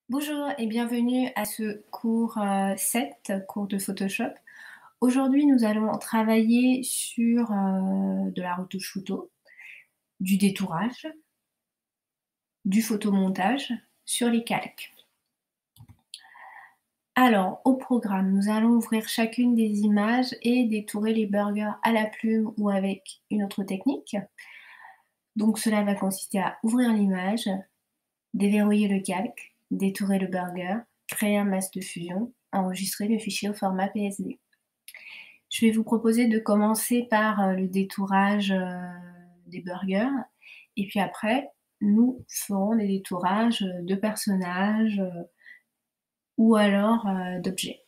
Bonjour et bienvenue à ce cours 7, cours de Photoshop. Aujourd'hui, nous allons travailler sur de la retouche photo, du détourage, du photomontage sur les calques. Alors, au programme, nous allons ouvrir chacune des images et détourer les burgers à la plume ou avec une autre technique. Donc, cela va consister à ouvrir l'image, déverrouiller le calque, détourer le burger, créer un masque de fusion, enregistrer le fichier au format PSD. Je vais vous proposer de commencer par le détourage des burgers et puis après, nous ferons des détourages de personnages ou alors d'objets.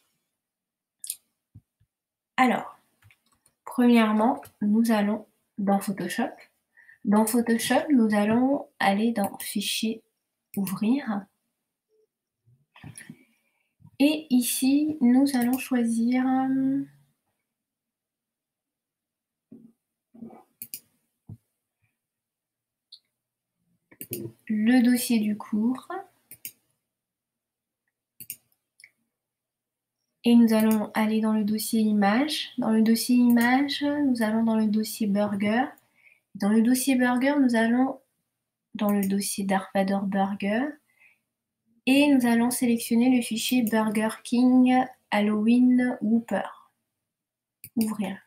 Alors, premièrement, nous allons dans Photoshop. Dans Photoshop, nous allons aller dans Fichier, Ouvrir. Et ici, nous allons choisir le dossier du cours. Et nous allons aller dans le dossier Images. Dans le dossier Images, nous allons dans le dossier Burger. Dans le dossier Burger, nous allons dans le dossier Darth Vader Burger. Et nous allons sélectionner le fichier Burger King Halloween Whopper. Ouvrir.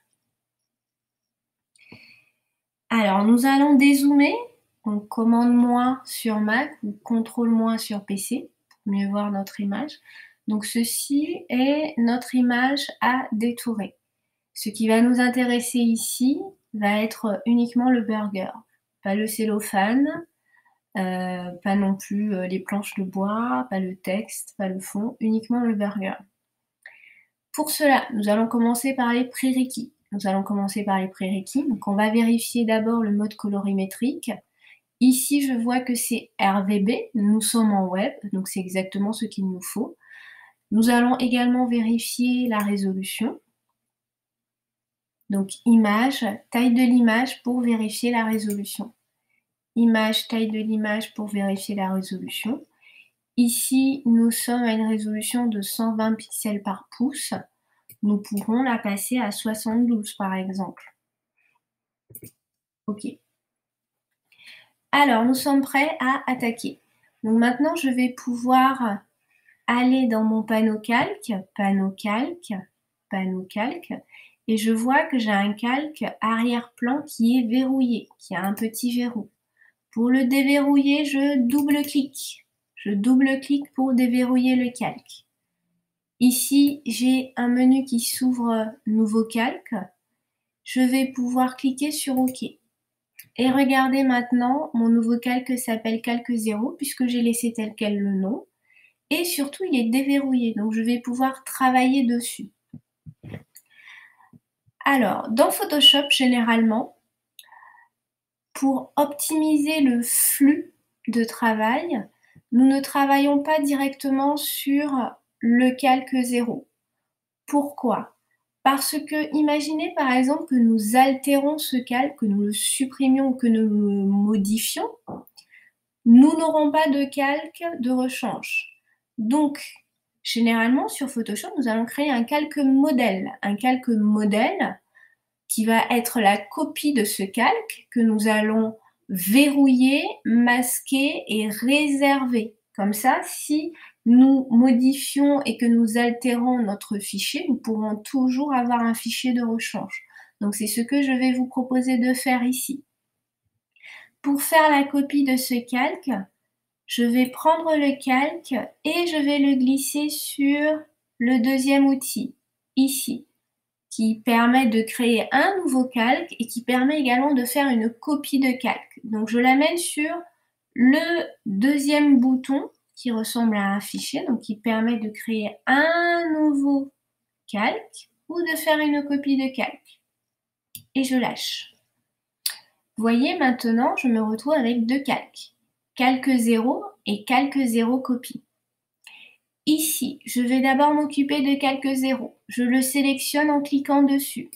Alors, nous allons dézoomer. Donc, commande- sur Mac ou contrôle- sur PC pour mieux voir notre image. Donc, ceci est notre image à détourer. Ce qui va nous intéresser ici va être uniquement le burger, pas le cellophane, pas non plus les planches de bois, pas le texte, pas le fond, uniquement le burger. Pour cela, nous allons commencer par les prérequis. Donc on va vérifier d'abord le mode colorimétrique. Ici, je vois que c'est RVB, nous sommes en web, donc c'est exactement ce qu'il nous faut. Nous allons également vérifier la résolution. Donc image, taille de l'image pour vérifier la résolution. Image, taille de l'image pour vérifier la résolution. Ici, nous sommes à une résolution de 120 pixels par pouce. Nous pourrons la passer à 72 par exemple. OK. Alors, nous sommes prêts à attaquer. Donc maintenant, je vais pouvoir aller dans mon panneau calque, et je vois que j'ai un calque arrière-plan qui est verrouillé, qui a un petit verrou. Pour le déverrouiller, je double-clique. Je double-clique pour déverrouiller le calque. Ici, j'ai un menu qui s'ouvre Nouveau calque. Je vais pouvoir cliquer sur OK. Et regardez maintenant, mon nouveau calque s'appelle Calque 0 puisque j'ai laissé tel quel le nom. Et surtout, il est déverrouillé, donc je vais pouvoir travailler dessus. Alors, dans Photoshop, généralement, pour optimiser le flux de travail, nous ne travaillons pas directement sur le calque 0. Pourquoi? Parce que imaginez par exemple que nous altérons ce calque, que nous le supprimions ou que nous le modifions, nous n'aurons pas de calque de rechange. Donc, généralement sur Photoshop, nous allons créer un calque modèle. Un calque modèle qui va être la copie de ce calque que nous allons verrouiller, masquer et réserver. Comme ça, si nous modifions et que nous altérons notre fichier, nous pourrons toujours avoir un fichier de rechange. Donc c'est ce que je vais vous proposer de faire ici. Pour faire la copie de ce calque, je vais prendre le calque et je vais le glisser sur le deuxième outil, ici, qui permet de créer un nouveau calque et qui permet également de faire une copie de calque. Donc je l'amène sur le deuxième bouton qui ressemble à un fichier, donc qui permet de créer un nouveau calque ou de faire une copie de calque. Et je lâche. Vous voyez maintenant, je me retrouve avec deux calques. Calque 0 et calque 0 copie. Ici, je vais d'abord m'occuper de calque 0. Je le sélectionne en cliquant dessus.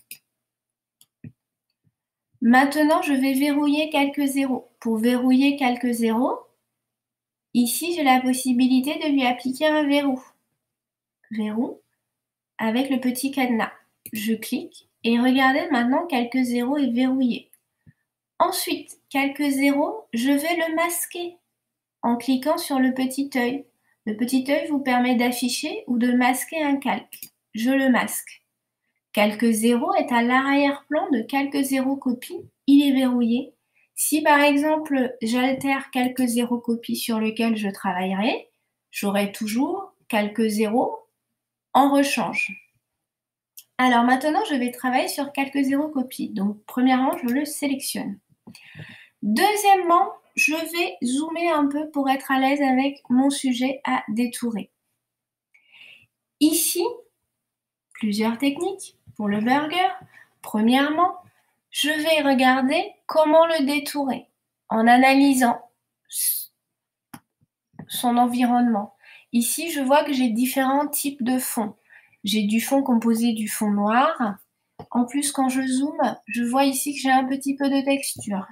Maintenant, je vais verrouiller calque 0. Pour verrouiller calque 0, Ici, j'ai la possibilité de lui appliquer un verrou. Verrou avec le petit cadenas. Je clique et regardez maintenant Calque 0 est verrouillé. Ensuite, Calque 0, je vais le masquer en cliquant sur le petit œil. Le petit œil vous permet d'afficher ou de masquer un calque. Je le masque. Calque 0 est à l'arrière-plan de Calque 0 copie. Il est verrouillé. Si par exemple j'altère Calque 0 copie sur lequel je travaillerai, j'aurai toujours Calque 0 en rechange. Alors maintenant, je vais travailler sur Calque 0 copie. Donc premièrement, je le sélectionne. Deuxièmement, je vais zoomer un peu pour être à l'aise avec mon sujet à détourer. Ici, plusieurs techniques pour le burger. Premièrement, je vais regarder comment le détourer en analysant son environnement. Ici, je vois que j'ai différents types de fonds. J'ai du fond composé du fond noir. En plus, quand je zoome, je vois ici que j'ai un petit peu de texture.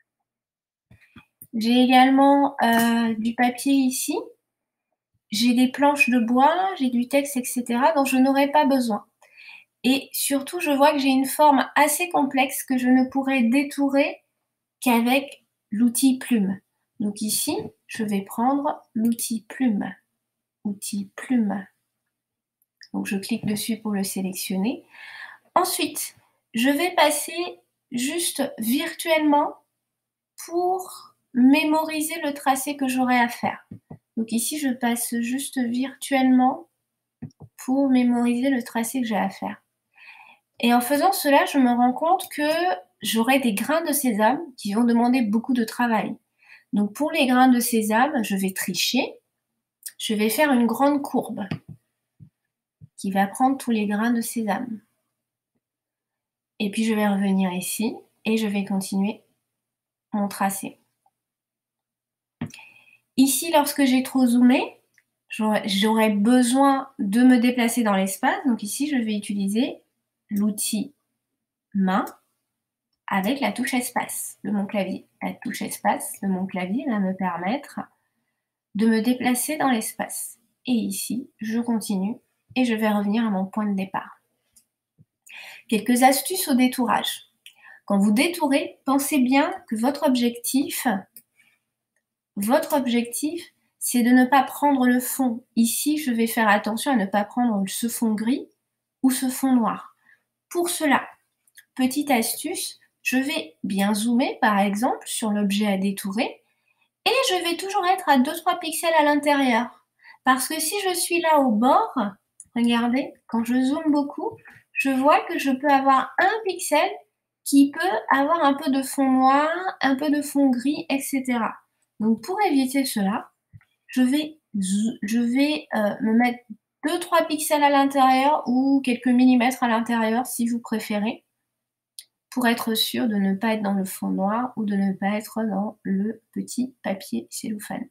J'ai également du papier ici. J'ai des planches de bois, j'ai du texte, etc. dont je n'aurai pas besoin. Et surtout, je vois que j'ai une forme assez complexe que je ne pourrai détourer qu'avec l'outil plume. Donc ici, je vais prendre l'outil plume. Outil plume. Donc je clique dessus pour le sélectionner. Ensuite, je vais passer juste virtuellement pour mémoriser le tracé que j'aurai à faire. Donc ici, je passe juste virtuellement pour mémoriser le tracé que j'ai à faire. Et en faisant cela, je me rends compte que j'aurai des grains de sésame qui vont demander beaucoup de travail. Donc pour les grains de sésame, je vais tricher. Je vais faire une grande courbe qui va prendre tous les grains de sésame. Et puis je vais revenir ici et je vais continuer mon tracé. Ici, lorsque j'ai trop zoomé, j'aurai besoin de me déplacer dans l'espace. Donc ici, je vais utiliser l'outil main avec la touche espace de mon clavier. La touche espace de mon clavier va me permettre de me déplacer dans l'espace. Et ici, je continue et je vais revenir à mon point de départ. Quelques astuces au détourage. Quand vous détourez, pensez bien que votre objectif, c'est de ne pas prendre le fond. Ici, je vais faire attention à ne pas prendre ce fond gris ou ce fond noir. Pour cela, petite astuce, je vais bien zoomer par exemple sur l'objet à détourer et je vais toujours être à 2-3 pixels à l'intérieur. Parce que si je suis là au bord, regardez, quand je zoome beaucoup, je vois que je peux avoir un pixel qui peut avoir un peu de fond noir, un peu de fond gris, etc. Donc pour éviter cela, je vais me mettre 2-3 pixels à l'intérieur ou quelques millimètres à l'intérieur si vous préférez, pour être sûr de ne pas être dans le fond noir ou de ne pas être dans le petit papier cellophane.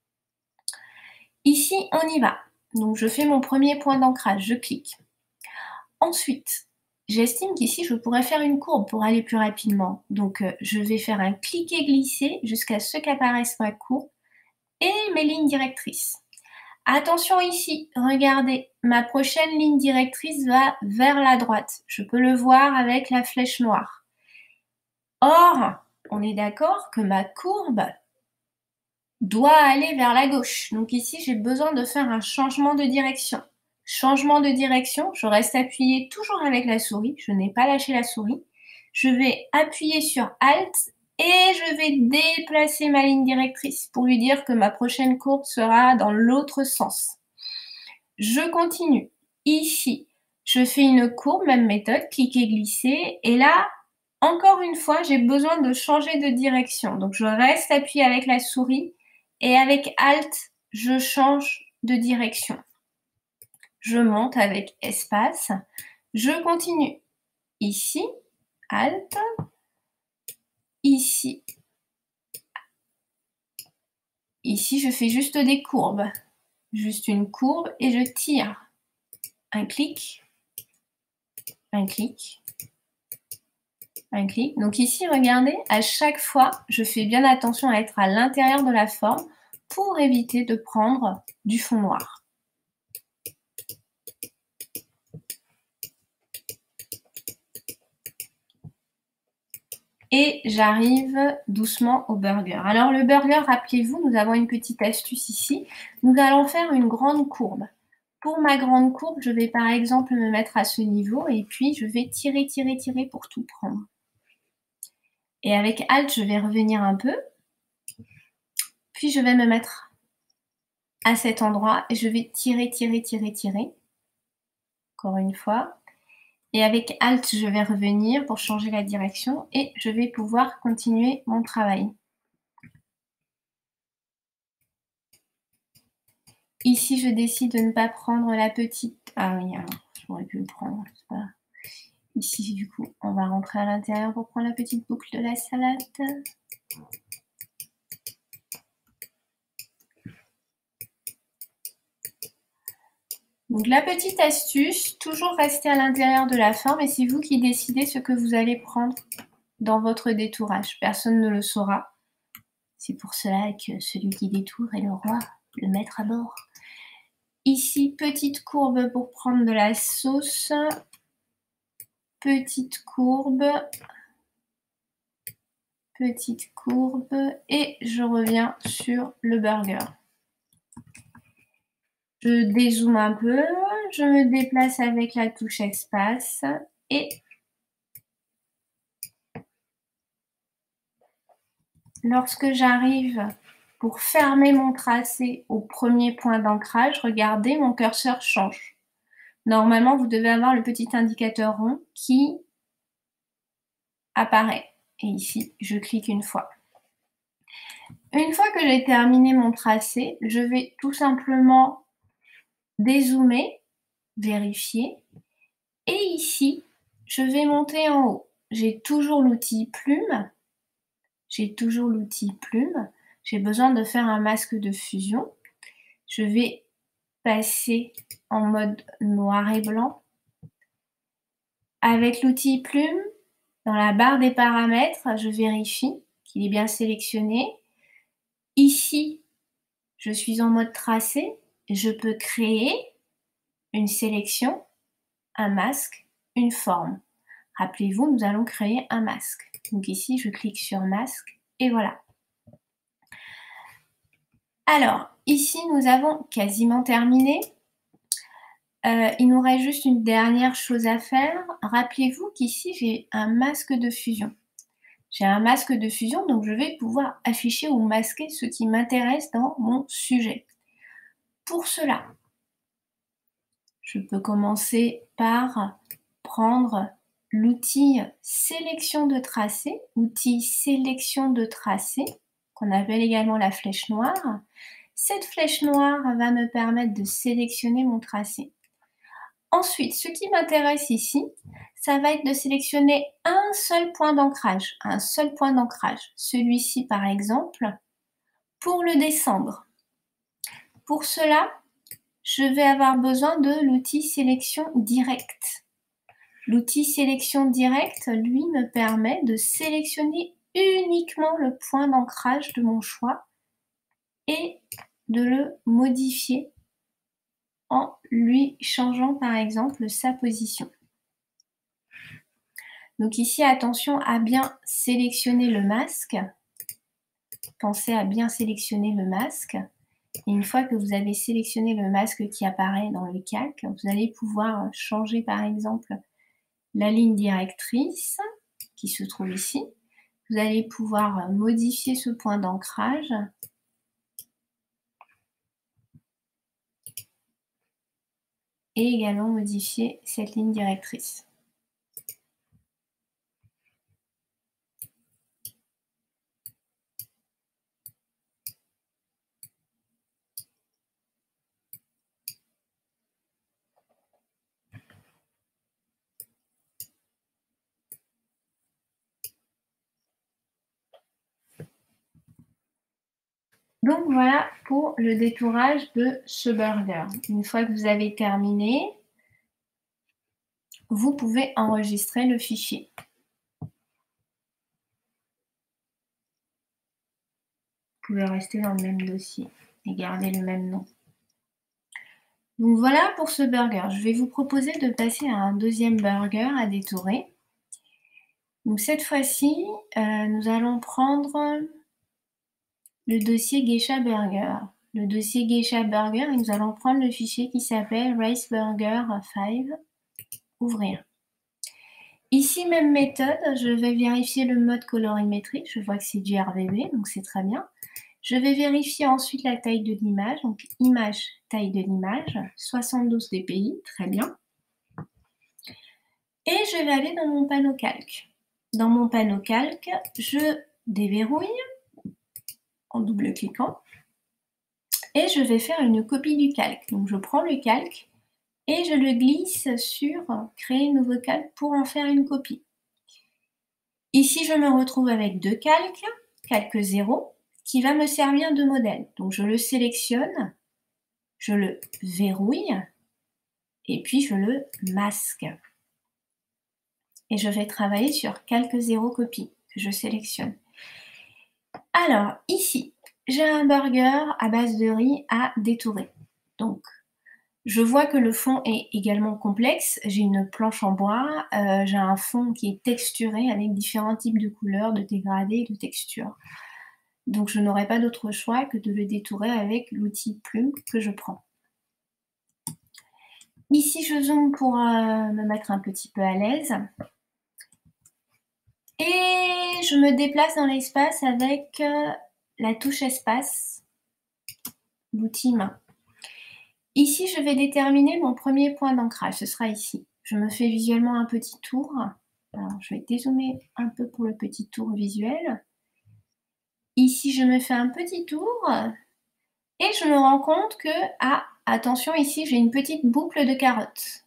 Ici, on y va. Donc je fais mon premier point d'ancrage, je clique. Ensuite, j'estime qu'ici, je pourrais faire une courbe pour aller plus rapidement. Donc je vais faire un cliquer-glisser jusqu'à ce qu'apparaisse ma courbe et mes lignes directrices. Attention ici, regardez, ma prochaine ligne directrice va vers la droite. Je peux le voir avec la flèche noire. Or, on est d'accord que ma courbe doit aller vers la gauche. Donc ici, j'ai besoin de faire un changement de direction. Changement de direction, je reste appuyée toujours avec la souris, je n'ai pas lâché la souris. Je vais appuyer sur Alt et je vais déplacer ma ligne directrice pour lui dire que ma prochaine courbe sera dans l'autre sens. Je continue. Ici, je fais une courbe, même méthode, cliquer, glisser. Et là, encore une fois, j'ai besoin de changer de direction. Donc, je reste appuyée avec la souris et avec Alt, je change de direction. Je monte avec espace. Je continue. Ici, Alt. Ici. Ici, je fais juste des courbes. Juste une courbe et je tire. Un clic. Un clic. Un clic. Donc ici, regardez, à chaque fois, je fais bien attention à être à l'intérieur de la forme pour éviter de prendre du fond noir. Et j'arrive doucement au burger. Alors le burger, rappelez-vous, nous avons une petite astuce ici. Nous allons faire une grande courbe. Pour ma grande courbe, je vais par exemple me mettre à ce niveau et puis je vais tirer, tirer, tirer pour tout prendre. Et avec Alt, je vais revenir un peu. Puis je vais me mettre à cet endroit et je vais tirer, tirer, tirer, tirer. Encore une fois. Et avec Alt, je vais revenir pour changer la direction et je vais pouvoir continuer mon travail. Ici, je décide de ne pas prendre la petite... Ah oui, alors, j'aurais pu le prendre. Pas... Ici, du coup, on va rentrer à l'intérieur pour prendre la petite boucle de la salade. Donc la petite astuce, toujours rester à l'intérieur de la forme et c'est vous qui décidez ce que vous allez prendre dans votre détourage. Personne ne le saura. C'est pour cela que celui qui détourne est le roi, le maître à bord. Ici, petite courbe pour prendre de la sauce. Petite courbe. Petite courbe. Et je reviens sur le burger. Je dézoome un peu. Je me déplace avec la touche espace. Et lorsque j'arrive pour fermer mon tracé au premier point d'ancrage, regardez, mon curseur change. Normalement, vous devez avoir le petit indicateur rond qui apparaît. Et ici, je clique une fois. Une fois que j'ai terminé mon tracé, je vais tout simplement dézoomer, vérifier. Et ici, je vais monter en haut. J'ai toujours l'outil plume. J'ai toujours l'outil plume. J'ai besoin de faire un masque de fusion. Je vais passer en mode noir et blanc. Avec l'outil plume, dans la barre des paramètres, je vérifie qu'il est bien sélectionné. Ici, je suis en mode tracé. Je peux créer une sélection, un masque, une forme. Rappelez-vous, nous allons créer un masque. Donc ici, je clique sur masque et voilà. Alors, ici, nous avons quasiment terminé. Il nous reste juste une dernière chose à faire. Rappelez-vous qu'ici, j'ai un masque de fusion. J'ai un masque de fusion, donc je vais pouvoir afficher ou masquer ce qui m'intéresse dans mon sujet. Pour cela, je peux commencer par prendre l'outil sélection de tracé, outil sélection de tracé, qu'on appelle également la flèche noire. Cette flèche noire va me permettre de sélectionner mon tracé. Ensuite, ce qui m'intéresse ici, ça va être de sélectionner un seul point d'ancrage, celui-ci par exemple, pour le descendre. Pour cela, je vais avoir besoin de l'outil sélection directe. L'outil sélection directe, lui, me permet de sélectionner uniquement le point d'ancrage de mon choix et de le modifier en lui changeant par exemple sa position. Donc ici, attention à bien sélectionner le masque. Pensez à bien sélectionner le masque. Et une fois que vous avez sélectionné le masque qui apparaît dans le calque, vous allez pouvoir changer par exemple la ligne directrice qui se trouve ici. Vous allez pouvoir modifier ce point d'ancrage. Et également modifier cette ligne directrice. Donc voilà pour le détourage de ce burger. Une fois que vous avez terminé, vous pouvez enregistrer le fichier. Vous pouvez rester dans le même dossier et garder le même nom. Donc voilà pour ce burger. Je vais vous proposer de passer à un deuxième burger à détourer. Donc cette fois-ci, nous allons prendre le dossier Geisha Burger. Le dossier Geisha Burger, et nous allons prendre le fichier qui s'appelle Rice Burger 5. Ouvrir. Ici, même méthode, je vais vérifier le mode colorimétrie. Je vois que c'est du RGB, donc c'est très bien. Je vais vérifier ensuite la taille de l'image. Donc, image, taille de l'image, 72 dpi, très bien. Et je vais aller dans mon panneau calque. Dans mon panneau calque, je déverrouille en double-cliquant. Et je vais faire une copie du calque. Donc, je prends le calque et je le glisse sur créer nouveau calque pour en faire une copie. Ici, je me retrouve avec deux calques, calque 0, qui va me servir de modèle. Donc, je le sélectionne, je le verrouille, et puis je le masque. Et je vais travailler sur calque 0 copie, que je sélectionne. Alors, ici, j'ai un burger à base de riz à détourer. Donc, je vois que le fond est également complexe. J'ai une planche en bois, j'ai un fond qui est texturé avec différents types de couleurs, de dégradés et de textures. Donc je n'aurai pas d'autre choix que de le détourer avec l'outil plume que je prends. Ici, je zoome pour me mettre un petit peu à l'aise. Et je me déplace dans l'espace avec la touche espace, l'outil main. Ici, je vais déterminer mon premier point d'ancrage, ce sera ici. Je me fais visuellement un petit tour. Alors, je vais dézoomer un peu pour le petit tour visuel. Ici, je me fais un petit tour et je me rends compte que, attention, ici, j'ai une petite boucle de carotte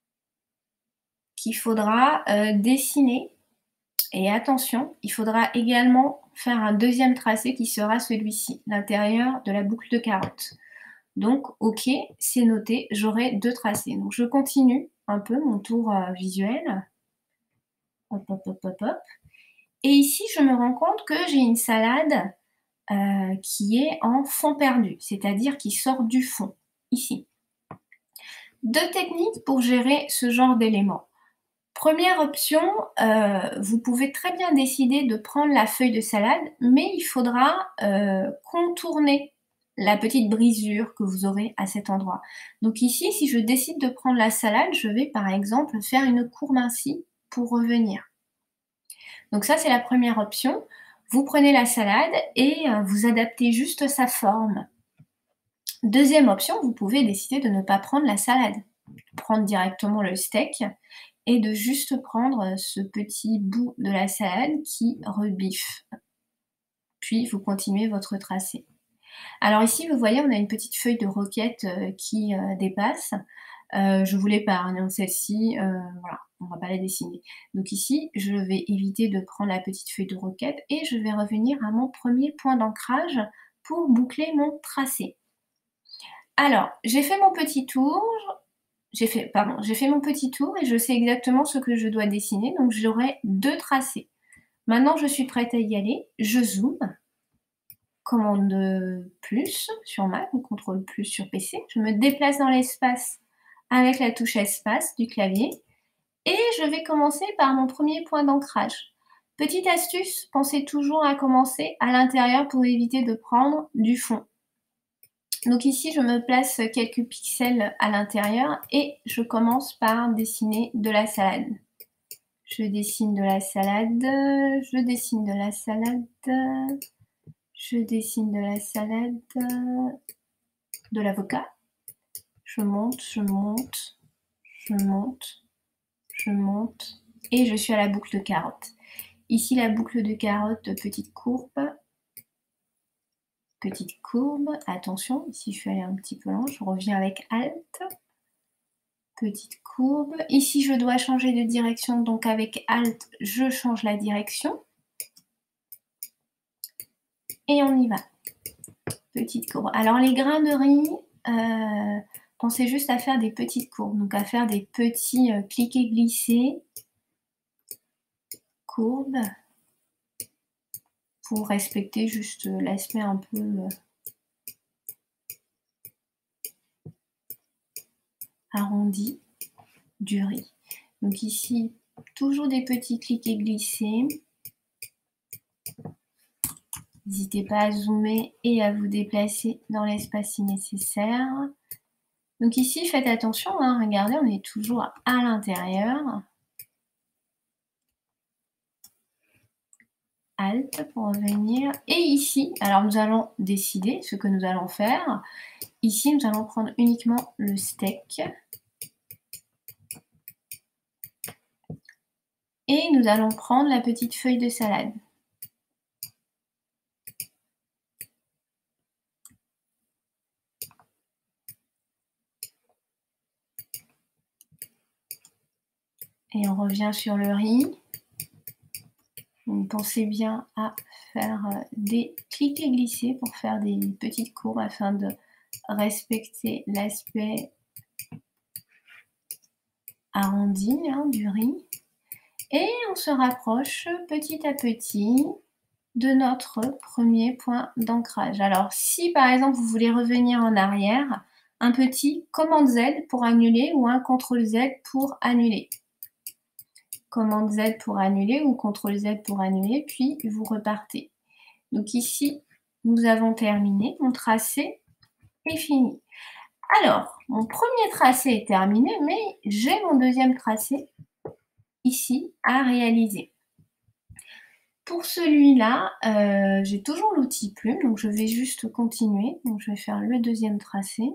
qu'il faudra dessiner. Et attention, il faudra également faire un deuxième tracé qui sera celui-ci, l'intérieur de la boucle de carotte. Donc, ok, c'est noté, j'aurai deux tracés. Donc, je continue un peu mon tour visuel. Hop, hop, hop, hop, hop. Et ici, je me rends compte que j'ai une salade qui est en fond perdu, c'est-à-dire qui sort du fond, ici. Deux techniques pour gérer ce genre d'éléments. Première option, vous pouvez très bien décider de prendre la feuille de salade, mais il faudra contourner la petite brisure que vous aurez à cet endroit. Donc ici, si je décide de prendre la salade, je vais par exemple faire une courbe ainsi pour revenir. Donc ça, c'est la première option. Vous prenez la salade et vous adaptez juste sa forme. Deuxième option, vous pouvez décider de ne pas prendre la salade. Prendre directement le steak et de juste prendre ce petit bout de la salade qui rebiffe. Puis, vous continuez votre tracé. Alors ici, vous voyez, on a une petite feuille de roquette qui dépasse. Je vous l'épargne, celle-ci, voilà, on ne va pas la dessiner. Donc ici, je vais éviter de prendre la petite feuille de roquette et je vais revenir à mon premier point d'ancrage pour boucler mon tracé. Alors, j'ai fait mon petit tour, j'ai fait mon petit tour et je sais exactement ce que je dois dessiner, donc j'aurai deux tracés. Maintenant, je suis prête à y aller, je zoome, commande plus sur Mac ou contrôle plus sur PC, je me déplace dans l'espace avec la touche espace du clavier et je vais commencer par mon premier point d'ancrage. Petite astuce, pensez toujours à commencer à l'intérieur pour éviter de prendre du fond. Donc ici, je me place quelques pixels à l'intérieur et je commence par dessiner de la salade. Je dessine de la salade, je dessine de la salade, je dessine de la salade, de l'avocat. Je monte, je monte, je monte, je monte et je suis à la boucle de carotte. Ici, la boucle de carotte, petite courbe, attention, ici je suis allée un petit peu loin, je reviens avec Alt, petite courbe. Ici, je dois changer de direction, donc avec Alt, je change la direction. Et on y va. Petite courbe. Alors, les grains de riz, pensez juste à faire des petites courbes, donc à faire des petits cliquer-glisser, courbes, pour respecter juste l'aspect un peu arrondi du riz. Donc ici, toujours des petits clics et glisser. N'hésitez pas à zoomer et à vous déplacer dans l'espace si nécessaire. Donc ici, faites attention, hein, regardez, on est toujours à l'intérieur. Alt pour revenir. Et ici, alors nous allons décider ce que nous allons faire. Ici, nous allons prendre uniquement le steak. Et nous allons prendre la petite feuille de salade. Et on revient sur le riz. Donc, pensez bien à faire des clics et glisser pour faire des petites courbes afin de respecter l'aspect arrondi du riz. Et on se rapproche petit à petit de notre premier point d'ancrage. Alors, si par exemple vous voulez revenir en arrière, un petit commande Z pour annuler ou un CTRL Z pour annuler. Commande Z pour annuler ou CTRL Z pour annuler, puis vous repartez. Donc ici, nous avons terminé. Mon tracé est fini. Alors, mon premier tracé est terminé, mais j'ai mon deuxième tracé ici à réaliser. Pour celui-là, j'ai toujours l'outil plume, donc je vais juste continuer. Donc je vais faire le deuxième tracé.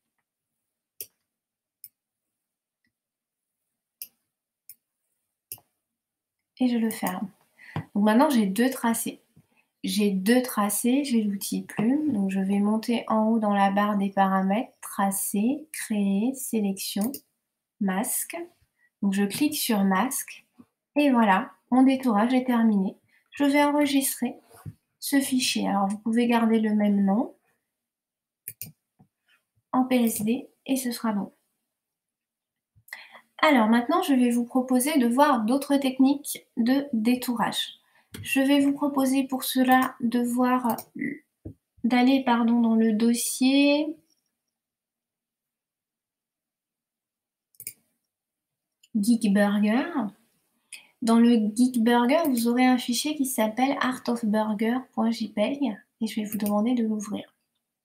Et je le ferme. Donc maintenant, j'ai deux tracés. J'ai deux tracés, j'ai l'outil plume. Donc je vais monter en haut dans la barre des paramètres, tracer, créer, sélection, masque. Donc je clique sur masque. Et voilà, mon détourage est terminé. Je vais enregistrer ce fichier. Alors vous pouvez garder le même nom en PSD et ce sera bon. Alors maintenant, je vais vous proposer de voir d'autres techniques de détourage. Je vais vous proposer pour cela d'aller dans le dossier Geekburger. Dans le Geekburger, vous aurez un fichier qui s'appelle artofburger.jpg et je vais vous demander de l'ouvrir.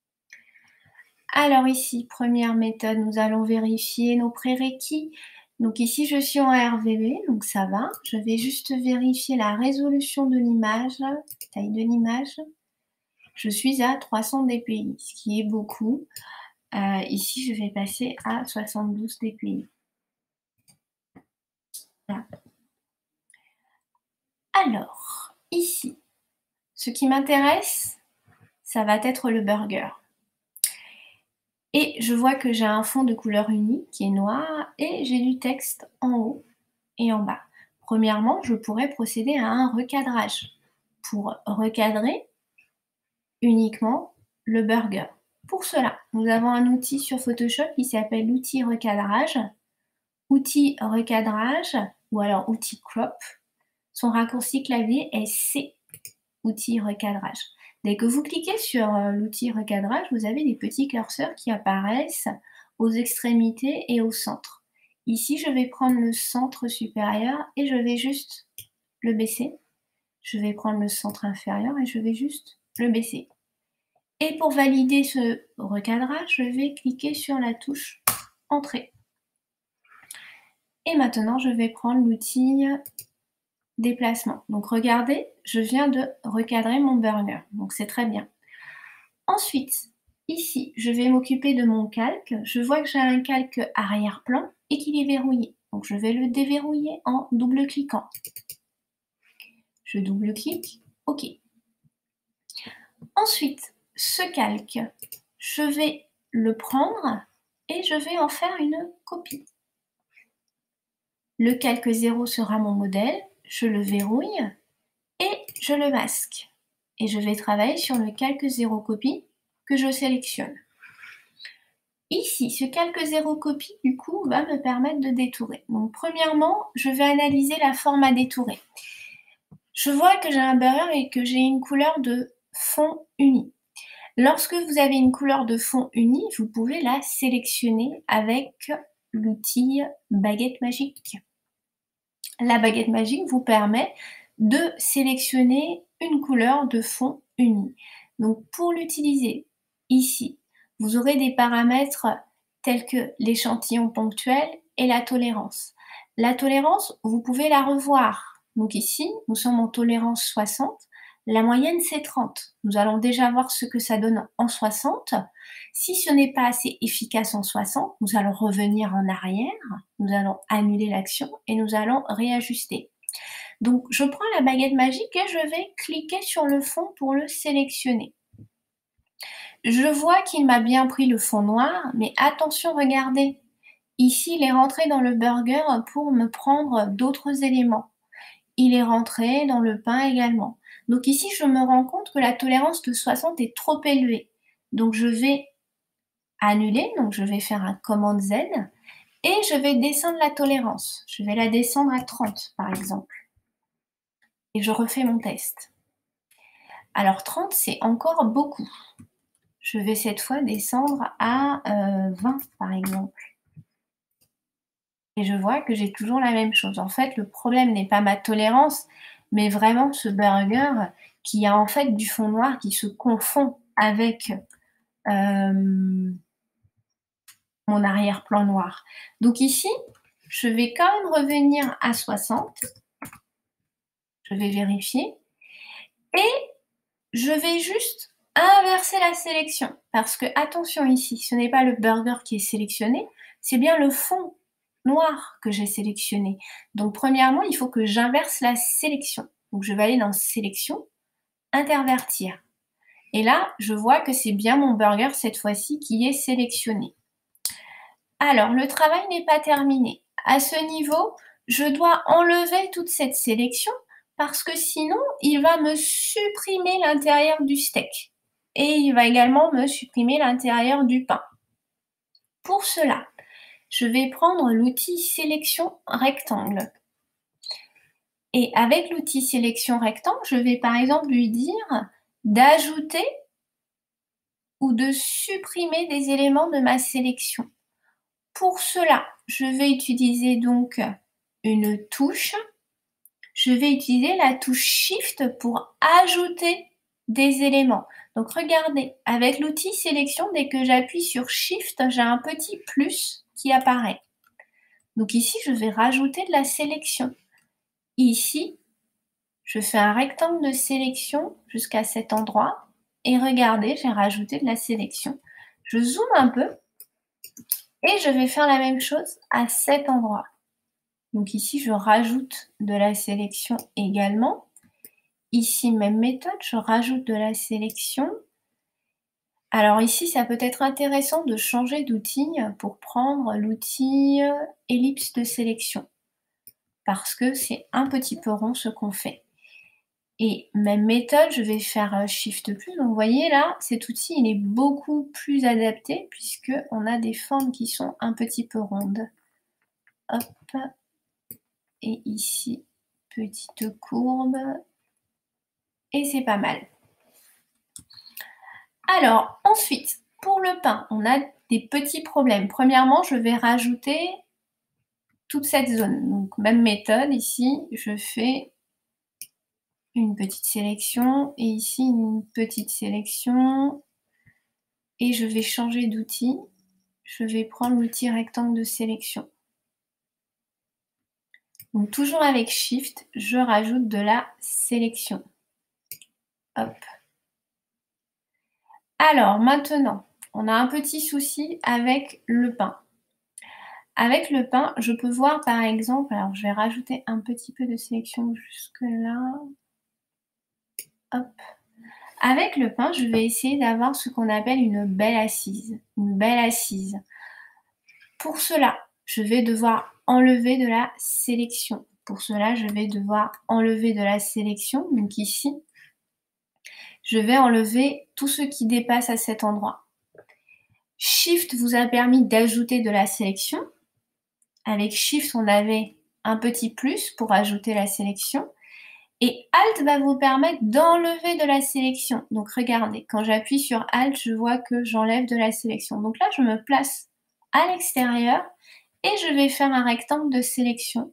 Alors ici, première méthode, nous allons vérifier nos prérequis. Donc ici, je suis en RVB, donc ça va. Je vais juste vérifier la résolution de l'image, taille de l'image. Je suis à 300 dpi, ce qui est beaucoup. Ici, je vais passer à 72 dpi. Voilà. Alors, ici, ce qui m'intéresse, ça va être le burger. Et je vois que j'ai un fond de couleur unique qui est noir et j'ai du texte en haut et en bas. Premièrement, je pourrais procéder à un recadrage pour recadrer uniquement le burger. Pour cela, nous avons un outil sur Photoshop qui s'appelle l'outil recadrage. Outil recadrage ou alors outil crop. Son raccourci clavier est C, outil recadrage. Dès que vous cliquez sur l'outil recadrage, vous avez des petits curseurs qui apparaissent aux extrémités et au centre. Ici, je vais prendre le centre supérieur et je vais juste le baisser. Je vais prendre le centre inférieur et je vais juste le baisser. Et pour valider ce recadrage, je vais cliquer sur la touche Entrée. Et maintenant, je vais prendre l'outil déplacement. Donc regardez, je viens de recadrer mon burger, donc c'est très bien. Ensuite, ici, je vais m'occuper de mon calque. Je vois que j'ai un calque arrière-plan et qu'il est verrouillé. Donc je vais le déverrouiller en double-cliquant. Je double-clique, OK. Ensuite, ce calque, je vais le prendre et je vais en faire une copie. Le calque 0 sera mon modèle, je le verrouille et je le masque. Et je vais travailler sur le calque 0 copie que je sélectionne. Ici, ce calque 0 copie, du coup, va me permettre de détourer. Donc, premièrement, je vais analyser la forme à détourer. Je vois que j'ai un burger et que j'ai une couleur de fond uni. Lorsque vous avez une couleur de fond unie, vous pouvez la sélectionner avec l'outil baguette magique. La baguette magique vous permet de sélectionner une couleur de fond uni. Donc pour l'utiliser, ici, vous aurez des paramètres tels que l'échantillon ponctuel et la tolérance. La tolérance, vous pouvez la revoir. Donc ici, nous sommes en tolérance 60. La moyenne, c'est 30. Nous allons déjà voir ce que ça donne en 60. Si ce n'est pas assez efficace en 60, nous allons revenir en arrière, nous allons annuler l'action et nous allons réajuster. Donc, je prends la baguette magique et je vais cliquer sur le fond pour le sélectionner. Je vois qu'il m'a bien pris le fond noir, mais attention, regardez. Ici, il est rentré dans le burger pour me prendre d'autres éléments. Il est rentré dans le pain également. Donc ici, je me rends compte que la tolérance de 60 est trop élevée. Donc je vais annuler, donc je vais faire un commande Z et je vais descendre la tolérance. Je vais la descendre à 30 par exemple. Et je refais mon test. Alors 30, c'est encore beaucoup. Je vais cette fois descendre à 20 par exemple. Et je vois que j'ai toujours la même chose. En fait, le problème n'est pas ma tolérance, mais vraiment ce burger qui a en fait du fond noir qui se confond avec mon arrière-plan noir. Donc ici, je vais quand même revenir à 60. Je vais vérifier. Et je vais juste inverser la sélection. Parce que, attention ici, ce n'est pas le burger qui est sélectionné, c'est bien le fond noir que j'ai sélectionné. Donc, premièrement, il faut que j'inverse la sélection. Donc, je vais aller dans Sélection, Intervertir. Et là, je vois que c'est bien mon burger cette fois-ci qui est sélectionné. Alors, le travail n'est pas terminé. À ce niveau, je dois enlever toute cette sélection parce que sinon, il va me supprimer l'intérieur du steak. Et il va également me supprimer l'intérieur du pain. Pour cela, je vais prendre l'outil Sélection rectangle. Et avec l'outil Sélection rectangle, je vais par exemple lui dire d'ajouter ou de supprimer des éléments de ma sélection. Pour cela, je vais utiliser donc une touche. Je vais utiliser la touche Shift pour ajouter des éléments. Donc regardez, avec l'outil sélection, dès que j'appuie sur Shift, j'ai un petit plus qui apparaît. Donc ici, je vais rajouter de la sélection. Ici, je fais un rectangle de sélection jusqu'à cet endroit. Et regardez, j'ai rajouté de la sélection. Je zoome un peu et je vais faire la même chose à cet endroit. Donc ici, je rajoute de la sélection également. Ici, même méthode, je rajoute de la sélection. Alors ici, ça peut être intéressant de changer d'outil pour prendre l'outil ellipse de sélection. Parce que c'est un petit peu rond ce qu'on fait. Et même méthode, je vais faire Shift+. Donc vous voyez là, cet outil, il est beaucoup plus adapté puisqu'on a des formes qui sont un petit peu rondes. Hop. Et ici, petite courbe. Et c'est pas mal. Alors, ensuite, pour le pain, on a des petits problèmes. Premièrement, je vais rajouter toute cette zone. Donc, même méthode, ici, je fais une petite sélection et ici, une petite sélection. Et je vais changer d'outil. Je vais prendre l'outil rectangle de sélection. Donc, toujours avec Shift, je rajoute de la sélection. Hop. Alors, maintenant, on a un petit souci avec le pain. Avec le pain, je peux voir par exemple, alors je vais rajouter un petit peu de sélection jusque là. Hop. Avec le pain, je vais essayer d'avoir ce qu'on appelle une belle assise. Une belle assise. Pour cela, je vais devoir enlever de la sélection. Pour cela, je vais devoir enlever de la sélection. Donc ici, je vais enlever tout ce qui dépasse à cet endroit. Shift vous a permis d'ajouter de la sélection. Avec Shift, on avait un petit plus pour ajouter la sélection. Et Alt va vous permettre d'enlever de la sélection. Donc regardez, quand j'appuie sur Alt, je vois que j'enlève de la sélection. Donc là, je me place à l'extérieur et je vais faire un rectangle de sélection.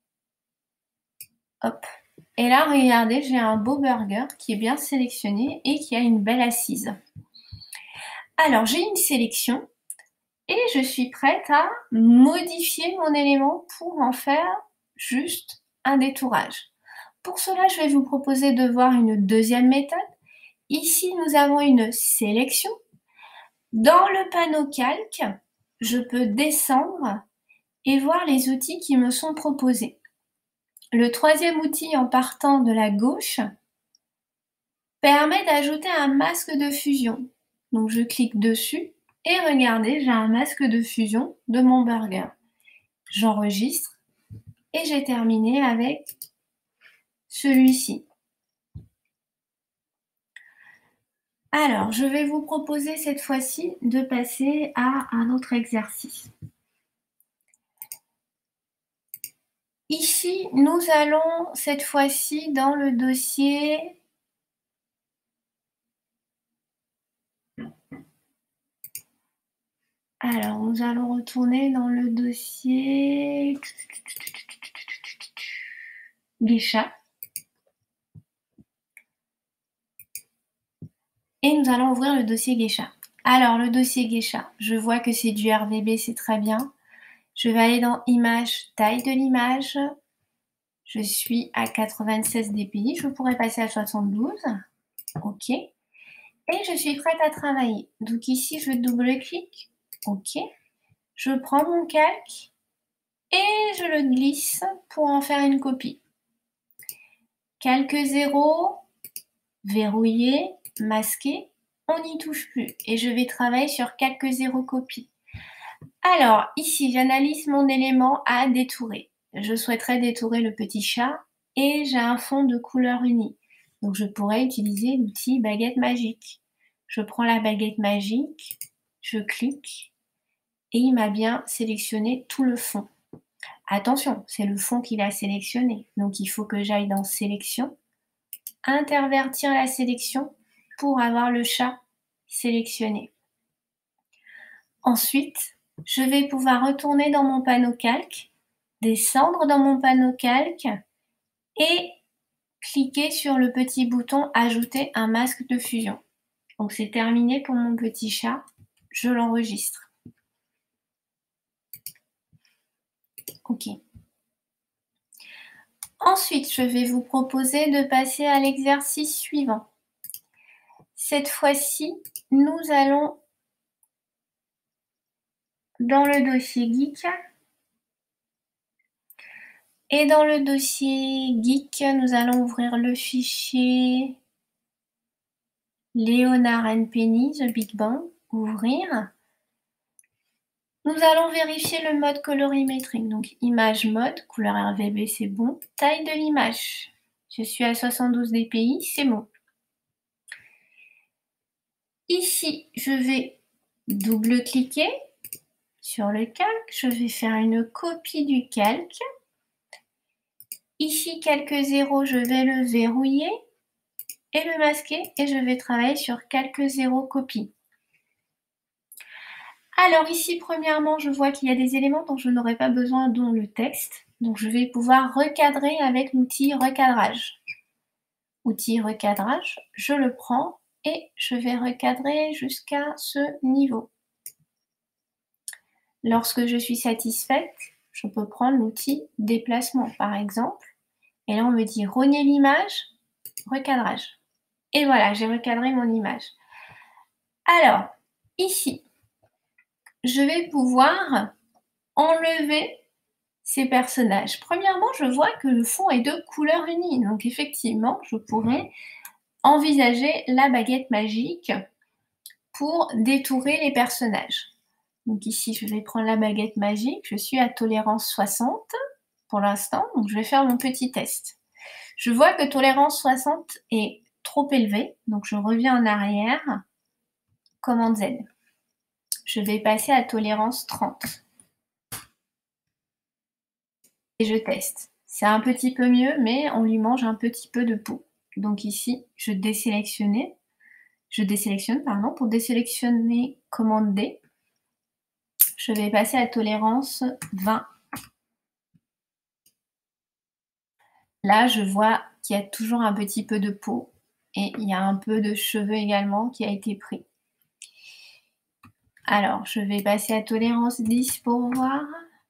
Hop. Et là, regardez, j'ai un beau burger qui est bien sélectionné et qui a une belle assise. Alors, j'ai une sélection et je suis prête à modifier mon élément pour en faire juste un détourage. Pour cela, je vais vous proposer de voir une deuxième méthode. Ici, nous avons une sélection. Dans le panneau calque, je peux descendre et voir les outils qui me sont proposés. Le troisième outil en partant de la gauche permet d'ajouter un masque de fusion. Donc je clique dessus et regardez, j'ai un masque de fusion de mon burger. J'enregistre et j'ai terminé avec celui-ci. Alors, je vais vous proposer cette fois-ci de passer à un autre exercice. Ici, nous allons cette fois-ci dans le dossier Alors, nous allons retourner dans le dossier Geisha. Et nous allons ouvrir le dossier Geisha. Alors, le dossier Geisha, je vois que c'est du RVB, c'est très bien. Je vais aller dans Images, taille de l'image. Je suis à 96 dpi, je pourrais passer à 72. OK. Et je suis prête à travailler. Donc ici, je double-clique. OK. Je prends mon calque et je le glisse pour en faire une copie. Calque 0, verrouillé, masqué, on n'y touche plus. Et je vais travailler sur calque 0 copie. Alors, ici, j'analyse mon élément à détourer. Je souhaiterais détourer le petit chat et j'ai un fond de couleur unie. Donc, je pourrais utiliser l'outil baguette magique. Je prends la baguette magique, je clique et il m'a bien sélectionné tout le fond. Attention, c'est le fond qu'il a sélectionné. Donc, il faut que j'aille dans Sélection, intervertir la sélection pour avoir le chat sélectionné. Ensuite, je vais pouvoir retourner dans mon panneau calque, descendre dans mon panneau calque et cliquer sur le petit bouton Ajouter un masque de fusion. Donc c'est terminé pour mon petit chat, je l'enregistre. OK. Ensuite, je vais vous proposer de passer à l'exercice suivant. Cette fois-ci, nous allons dans le dossier Geek. Et dans le dossier Geek, nous allons ouvrir le fichier Leonard and Penny, The Big Bang. Ouvrir. Nous allons vérifier le mode colorimétrique. Donc, image mode, couleur RVB, c'est bon. Taille de l'image. Je suis à 72 dpi, c'est bon. Ici, je vais double-cliquer sur le calque. Je vais faire une copie du calque. Ici, calque 0, je vais le verrouiller et le masquer et je vais travailler sur calque 0 copie. Alors ici, premièrement, je vois qu'il y a des éléments dont je n'aurai pas besoin, dont le texte. Donc je vais pouvoir recadrer avec l'outil recadrage. Outil recadrage, je le prends et je vais recadrer jusqu'à ce niveau. Lorsque je suis satisfaite, je peux prendre l'outil déplacement par exemple. Et là, on me dit rogner l'image, recadrage. Et voilà, j'ai recadré mon image. Alors, ici, je vais pouvoir enlever ces personnages. Premièrement, je vois que le fond est de couleur unie. Donc effectivement, je pourrais envisager la baguette magique pour détourer les personnages. Donc ici, je vais prendre la baguette magique. Je suis à tolérance 60 pour l'instant. Donc je vais faire mon petit test. Je vois que tolérance 60 est trop élevée. Donc je reviens en arrière. Commande Z. Je vais passer à tolérance 30. Et je teste. C'est un petit peu mieux, mais on lui mange un petit peu de peau. Donc ici, je désélectionne, pardon. Pour désélectionner commande D, je vais passer à tolérance 20. Là, je vois qu'il y a toujours un petit peu de peau et il y a un peu de cheveux également qui a été pris. Alors, je vais passer à tolérance 10 pour voir.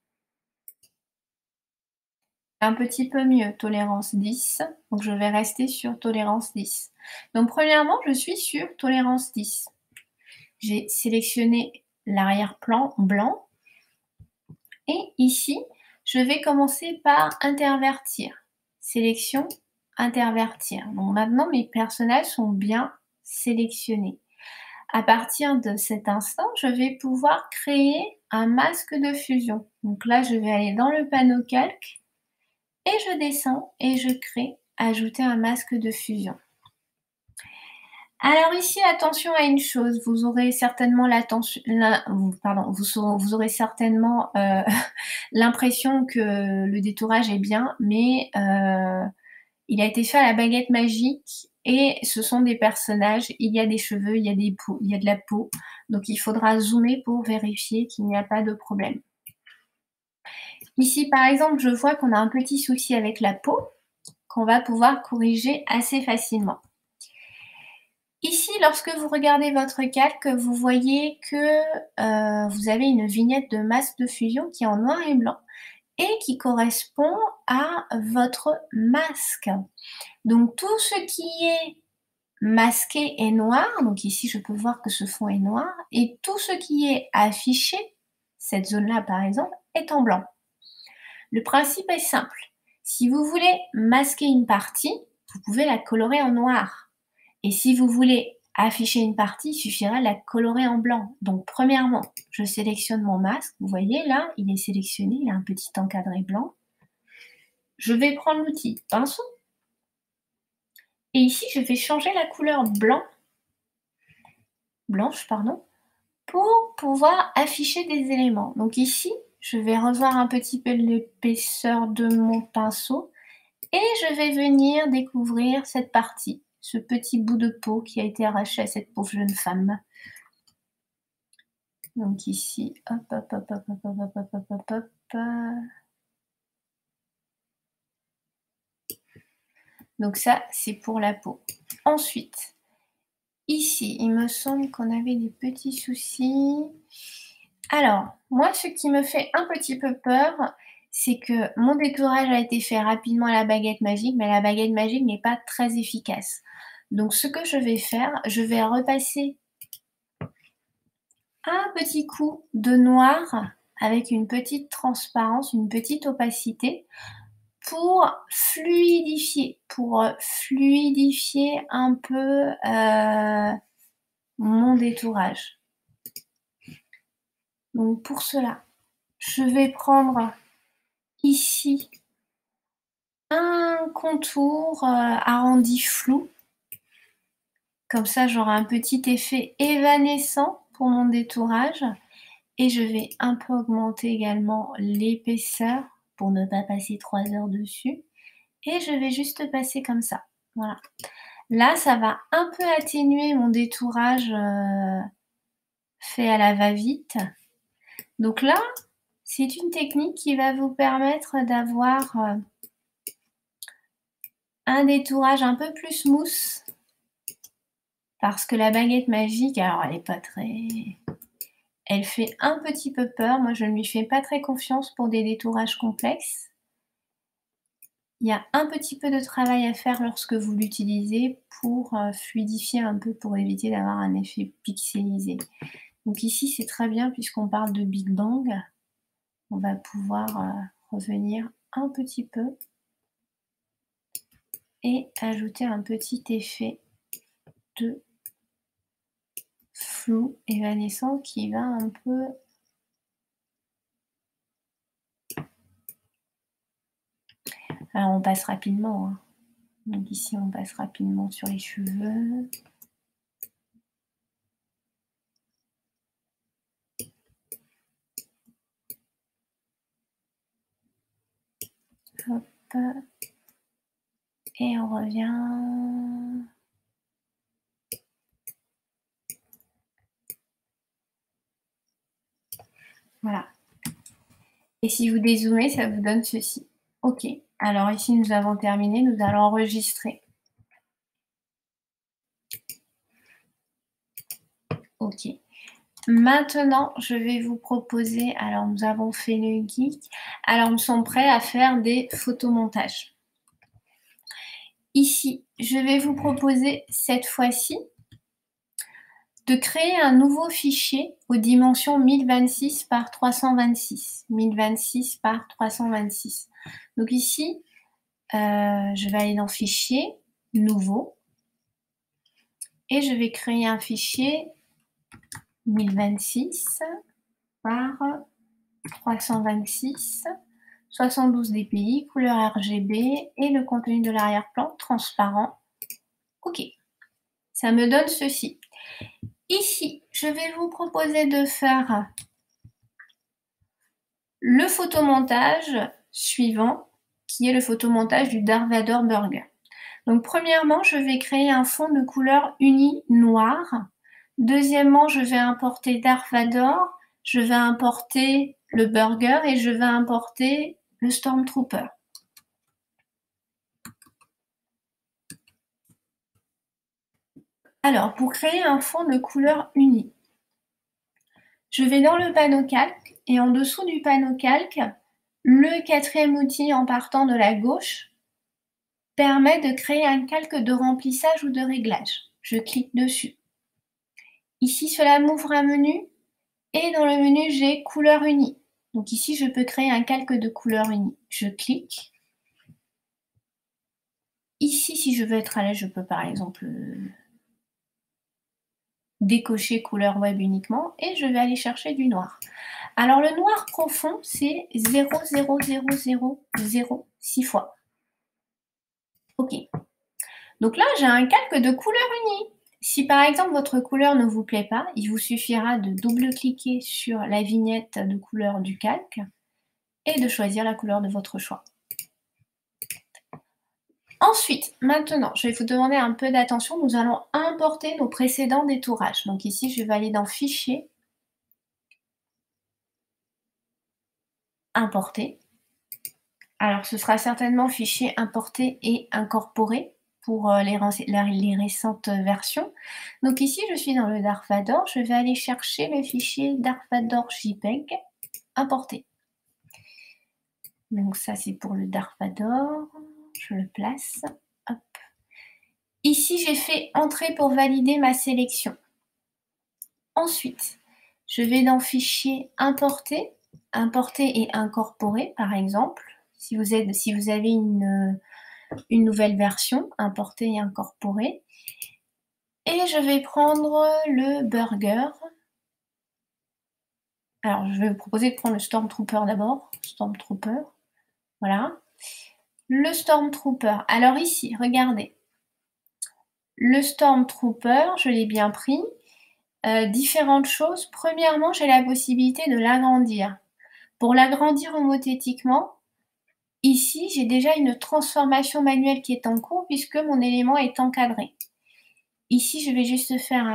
Un petit peu mieux, tolérance 10. Donc, je vais rester sur tolérance 10. Donc, premièrement, je suis sur tolérance 10. J'ai sélectionné l'arrière-plan blanc. Et ici, je vais commencer par intervertir. Sélection, intervertir. Donc maintenant, mes personnages sont bien sélectionnés. À partir de cet instant, je vais pouvoir créer un masque de fusion. Donc là, je vais aller dans le panneau calque et je descends et je crée ajouter un masque de fusion. Alors ici, attention à une chose, vous aurez certainement vous aurez certainement l'impression que le détourage est bien, mais il a été fait à la baguette magique et ce sont des personnages, il y a des cheveux, il y a des peaux, il y a de la peau, donc il faudra zoomer pour vérifier qu'il n'y a pas de problème. Ici, par exemple, je vois qu'on a un petit souci avec la peau qu'on va pouvoir corriger assez facilement. Ici, lorsque vous regardez votre calque, vous voyez que vous avez une vignette de masque de fusion qui est en noir et blanc et qui correspond à votre masque. Donc tout ce qui est masqué est noir, donc ici je peux voir que ce fond est noir, et tout ce qui est affiché, cette zone-là par exemple, est en blanc. Le principe est simple. Si vous voulez masquer une partie, vous pouvez la colorer en noir. Et si vous voulez afficher une partie, il suffira de la colorer en blanc. Donc premièrement, je sélectionne mon masque. Vous voyez là, il est sélectionné, il a un petit encadré blanc. Je vais prendre l'outil pinceau. Et ici, je vais changer la couleur blanche, pour pouvoir afficher des éléments. Donc ici, je vais revoir un petit peu l'épaisseur de mon pinceau et je vais venir découvrir cette partie, ce petit bout de peau qui a été arraché à cette pauvre jeune femme. Donc ici, hop, hop, hop, hop, hop, hop, hop, hop, hop, hop, hop. Donc ça, c'est pour la peau. Ensuite, ici, il me semble qu'on avait des petits soucis. Alors, moi, ce qui me fait un petit peu peur, c'est que mon détourage a été fait rapidement à la baguette magique, mais la baguette magique n'est pas très efficace. Donc, ce que je vais faire, je vais repasser un petit coup de noir avec une petite transparence, une petite opacité pour fluidifier un peu mon détourage. Donc pour cela, je vais prendre ici un contour arrondi flou. Comme ça, j'aurai un petit effet évanescent pour mon détourage. Et je vais un peu augmenter également l'épaisseur pour ne pas passer 3 heures dessus. Et je vais juste passer comme ça. Voilà. Là, ça va un peu atténuer mon détourage fait à la va-vite. Donc là, c'est une technique qui va vous permettre d'avoir un détourage un peu plus smooth. Parce que la baguette magique, alors elle est pas très... Elle fait un petit peu peur. Moi, je ne lui fais pas très confiance pour des détourages complexes. Il y a un petit peu de travail à faire lorsque vous l'utilisez pour fluidifier un peu, pour éviter d'avoir un effet pixelisé. Donc ici, c'est très bien puisqu'on parle de Big Bang. On va pouvoir revenir un petit peu et ajouter un petit effet de flou évanescent qui va un peu... Alors on passe rapidement, hein. Donc ici, on passe rapidement sur les cheveux. Hop. Et on revient. Voilà. Et si vous dézoomez, ça vous donne ceci. OK. Alors ici, nous avons terminé. Nous allons enregistrer. OK. Maintenant, je vais vous proposer, alors nous avons fait le geek, alors nous sommes prêts à faire des photomontages. Ici, je vais vous proposer cette fois-ci de créer un nouveau fichier aux dimensions 1026 par 326. 1026 par 326. Donc ici, je vais aller dans Fichier, Nouveau, et je vais créer un fichier 1026 par 326, 72 dpi, couleur RGB et le contenu de l'arrière-plan transparent. OK. Ça me donne ceci. Ici, je vais vous proposer de faire le photomontage suivant, qui est le photomontage du Darth Vader Burger. Donc premièrement, je vais créer un fond de couleur uni noir. Deuxièmement, je vais importer Darth Vader, je vais importer le burger et je vais importer le Stormtrooper. Alors, pour créer un fond de couleur uni, je vais dans le panneau calque et en dessous du panneau calque, le quatrième outil en partant de la gauche permet de créer un calque de remplissage ou de réglage. Je clique dessus. Ici, cela m'ouvre un menu et dans le menu, j'ai couleur unie. Donc ici, je peux créer un calque de couleur unie. Je clique. Ici, si je veux être à l'aise, je peux par exemple décocher couleur web uniquement et je vais aller chercher du noir. Alors le noir profond, c'est 0,00006 fois. OK. Donc là, j'ai un calque de couleur unie. Si par exemple votre couleur ne vous plaît pas, il vous suffira de double-cliquer sur la vignette de couleur du calque et de choisir la couleur de votre choix. Ensuite, maintenant, je vais vous demander un peu d'attention. Nous allons importer nos précédents détourages. Donc ici, je vais aller dans Fichier, Importer. Alors, ce sera certainement Fichier importé et incorporé pour les récentes versions. Donc ici, je suis dans le Darth Vader. Je vais aller chercher le fichier Darth Vader JPEG, importer. Donc ça, c'est pour le Darth Vader. Je le place. Hop. Ici, j'ai fait Entrer pour valider ma sélection. Ensuite, je vais dans Fichier, Importer, Importer et incorporer, par exemple. Si vous avez une nouvelle version, Importer et incorporer. Et je vais prendre le burger. Alors, je vais vous proposer de prendre le Stormtrooper d'abord. Stormtrooper. Voilà. Le Stormtrooper. Alors ici, regardez. Le Stormtrooper, je l'ai bien pris. Différentes choses. Premièrement, j'ai la possibilité de l'agrandir. Pour l'agrandir homothétiquement, ici, j'ai déjà une transformation manuelle qui est en cours puisque mon élément est encadré. Ici, je vais juste faire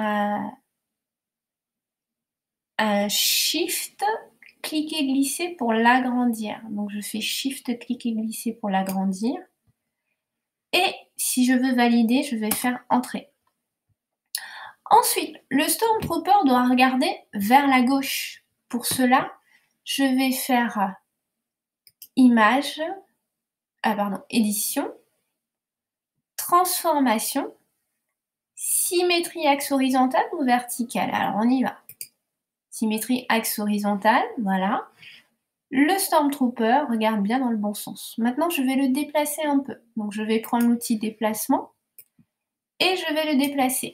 un Shift, cliquer, glisser pour l'agrandir. Donc, je fais Shift, cliquer, glisser pour l'agrandir. Et si je veux valider, je vais faire Entrer. Ensuite, le Stormtrooper doit regarder vers la gauche. Pour cela, je vais faire Image, Édition, Transformation, Symétrie axe horizontale ou verticale. Alors, on y va. Symétrie axe horizontale, voilà. Le Stormtrooper regarde bien dans le bon sens. Maintenant, je vais le déplacer un peu. Donc, je vais prendre l'outil déplacement et je vais le déplacer.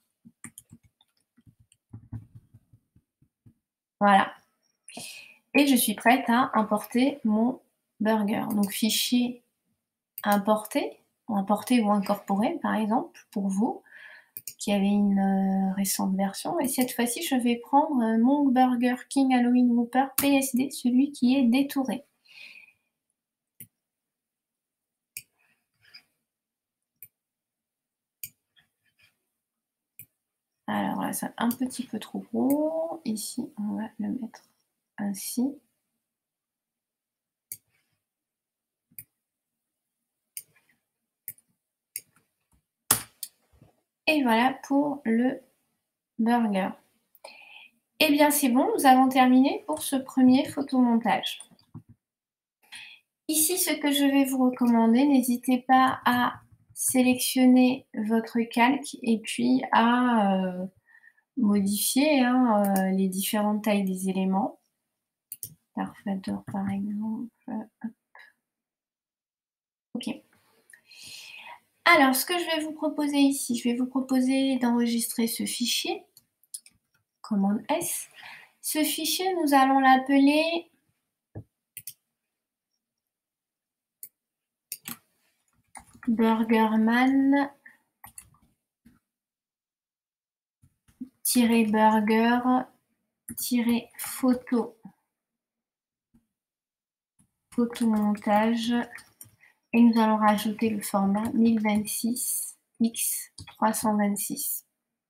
Voilà. Et je suis prête à importer mon burger. Donc, fichier importer ou incorporer, par exemple, pour vous qui avez une récente version. Et cette fois-ci, je vais prendre mon Burger King Halloween Whopper PSD, celui qui est détouré. Alors là, c'est un petit peu trop gros. Ici, on va le mettre ainsi. Et voilà pour le burger. Eh bien, c'est bon, nous avons terminé pour ce premier photomontage. Ici, ce que je vais vous recommander, n'hésitez pas à sélectionner votre calque et puis à modifier les différentes tailles des éléments. Darth Vader, par exemple. Ok. Alors, ce que je vais vous proposer ici, je vais vous proposer d'enregistrer ce fichier, commande S. Ce fichier, nous allons l'appeler burgerman-photomontage et nous allons rajouter le format 1026 x 326.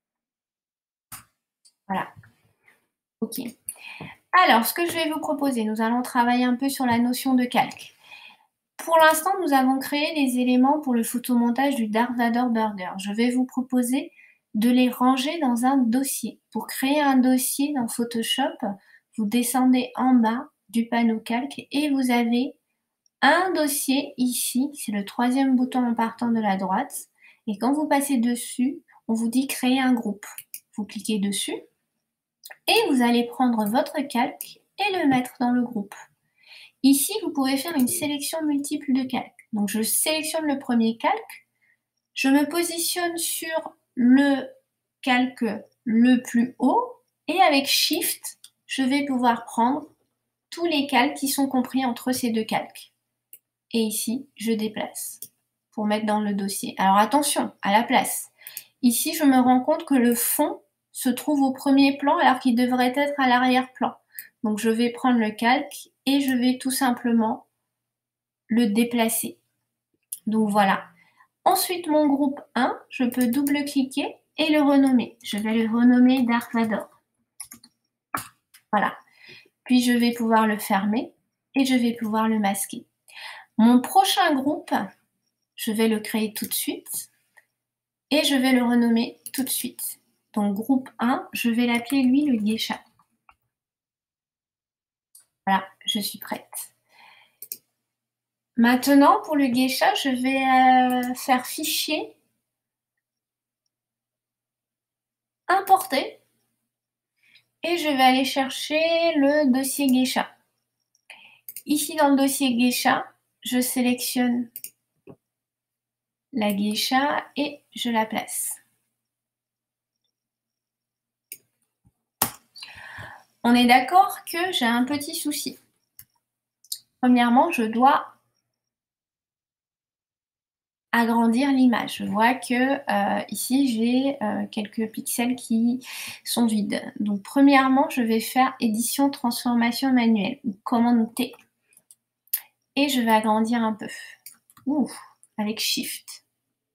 Voilà. Ok. Alors, ce que je vais vous proposer, nous allons travailler un peu sur la notion de calque. Pour l'instant, nous avons créé les éléments pour le photomontage du Darth Vader Burger. Je vais vous proposer de les ranger dans un dossier. Pour créer un dossier dans Photoshop, vous descendez en bas du panneau calque et vous avez un dossier ici. C'est le 3e bouton en partant de la droite. Et quand vous passez dessus, on vous dit créer un groupe. Vous cliquez dessus et vous allez prendre votre calque et le mettre dans le groupe. Ici, vous pouvez faire une sélection multiple de calques. Donc, je sélectionne le premier calque, je me positionne sur le calque le plus haut et avec Shift, je vais pouvoir prendre tous les calques qui sont compris entre ces deux calques. Et ici, je déplace pour mettre dans le dossier. Alors attention, à la place. Ici, je me rends compte que le fond se trouve au premier plan alors qu'il devrait être à l'arrière-plan. Donc, je vais prendre le calque et je vais tout simplement le déplacer. Donc voilà. Ensuite, mon groupe 1, je peux double-cliquer et le renommer. Je vais le renommer Darth Vader. Voilà. Puis je vais pouvoir le fermer et je vais pouvoir le masquer. Mon prochain groupe, je vais le créer tout de suite et je vais le renommer tout de suite. Donc groupe 1, je vais l'appeler lui le geisha. Voilà, je suis prête. Maintenant, pour le geisha, je vais faire fichier, importer, et je vais aller chercher le dossier geisha. Ici, dans le dossier geisha, je sélectionne la geisha et je la place. On est d'accord que j'ai un petit souci. Premièrement, je dois agrandir l'image. Je vois que ici, j'ai quelques pixels qui sont vides. Donc, premièrement, je vais faire édition, transformation manuelle, ou commande T. Et je vais agrandir un peu. Ouh, avec Shift.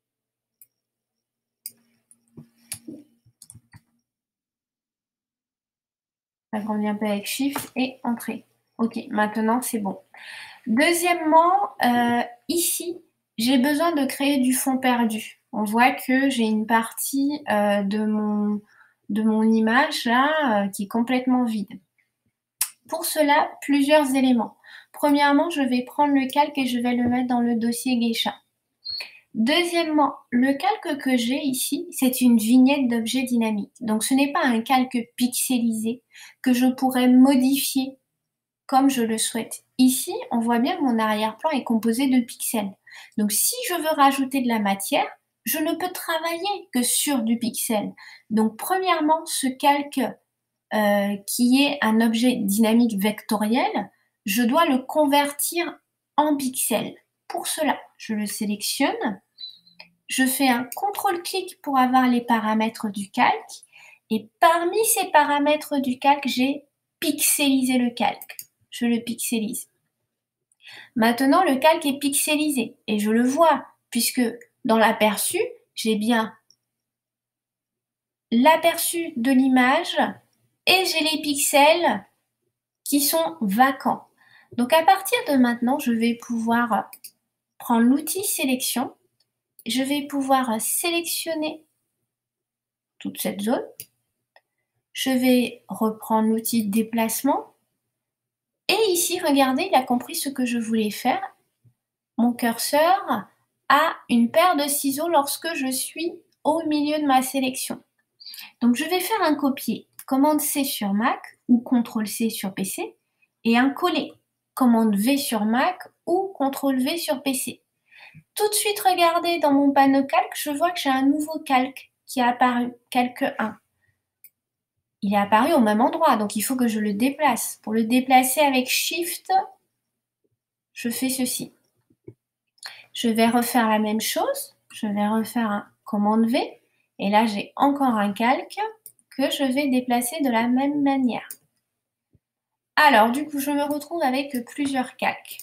Agrandir un peu avec Shift et Entrée. Ok, maintenant c'est bon. Deuxièmement, ici, j'ai besoin de créer du fond perdu. On voit que j'ai une partie de mon image là qui est complètement vide. Pour cela, plusieurs éléments. Premièrement, je vais prendre le calque et je vais le mettre dans le dossier Geisha. Deuxièmement, le calque que j'ai ici, c'est une vignette d'objet dynamique. Donc ce n'est pas un calque pixelisé que je pourrais modifier comme je le souhaite. Ici, on voit bien que mon arrière-plan est composé de pixels. Donc si je veux rajouter de la matière, je ne peux travailler que sur du pixel. Donc premièrement, ce calque qui est un objet dynamique vectoriel, je dois le convertir en pixels. Pour cela, je le sélectionne, je fais un contrôle-clic pour avoir les paramètres du calque, et parmi ces paramètres du calque, j'ai pixelisé le calque. Je le pixelise. Maintenant, le calque est pixelisé, et je le vois, puisque dans l'aperçu, j'ai bien l'aperçu de l'image et j'ai les pixels qui sont vacants. Donc à partir de maintenant, je vais pouvoir prendre l'outil sélection. Je vais pouvoir sélectionner toute cette zone. Je vais reprendre l'outil déplacement. Et ici, regardez, il a compris ce que je voulais faire. Mon curseur a une paire de ciseaux lorsque je suis au milieu de ma sélection. Donc je vais faire un copier, commande C sur Mac ou CTRL C sur PC, et un coller, commande V sur Mac ou CTRL V sur PC. Tout de suite, regardez dans mon panneau calque, je vois que j'ai un nouveau calque qui est apparu, calque 1. Il est apparu au même endroit, donc il faut que je le déplace. Pour le déplacer avec Shift, je fais ceci. Je vais refaire la même chose, je vais refaire un commande V, et là j'ai encore un calque que je vais déplacer de la même manière. Alors, du coup, je me retrouve avec plusieurs calques.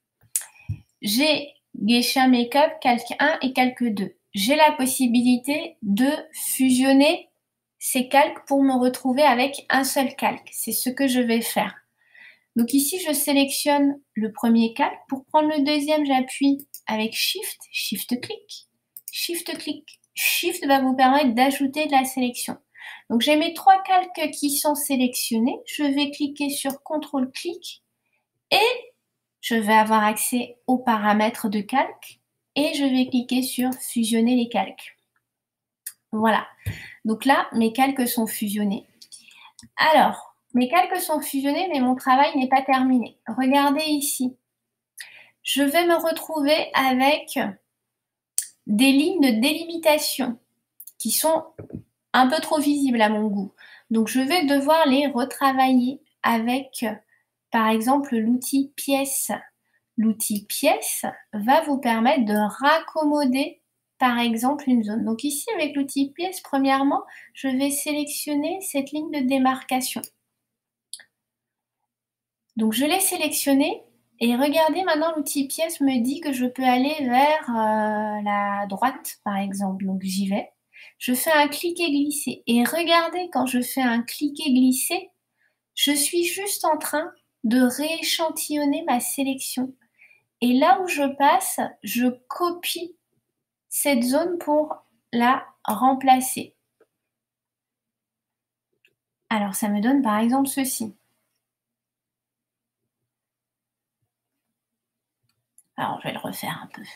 J'ai Geisha Makeup, calque 1 et calque 2. J'ai la possibilité de fusionner ces calques pour me retrouver avec un seul calque. C'est ce que je vais faire. Donc ici, je sélectionne le premier calque. Pour prendre le deuxième, j'appuie avec Shift, Shift-clic, Shift-clic. Shift va vous permettre d'ajouter de la sélection. Donc j'ai mes 3 calques qui sont sélectionnés. Je vais cliquer sur CTRL-clic et je vais avoir accès aux paramètres de calque et je vais cliquer sur fusionner les calques. Voilà. Donc là, mes calques sont fusionnés. Alors, mes calques sont fusionnés, mais mon travail n'est pas terminé. Regardez ici. Je vais me retrouver avec des lignes de délimitation qui sont un peu trop visibles à mon goût. Donc, je vais devoir les retravailler avec, par exemple, l'outil pièce. L'outil pièce va vous permettre de raccommoder, par exemple, une zone. Donc ici, avec l'outil pièce, premièrement, je vais sélectionner cette ligne de démarcation. Donc je l'ai sélectionné et regardez maintenant l'outil pièce me dit que je peux aller vers la droite par exemple. Donc j'y vais. Je fais un cliquer-glisser et regardez quand je fais un cliquer-glisser, je suis juste en train de rééchantillonner ma sélection. Et là où je passe, je copie cette zone pour la remplacer. Alors ça me donne par exemple ceci. Alors, je vais le refaire un peu.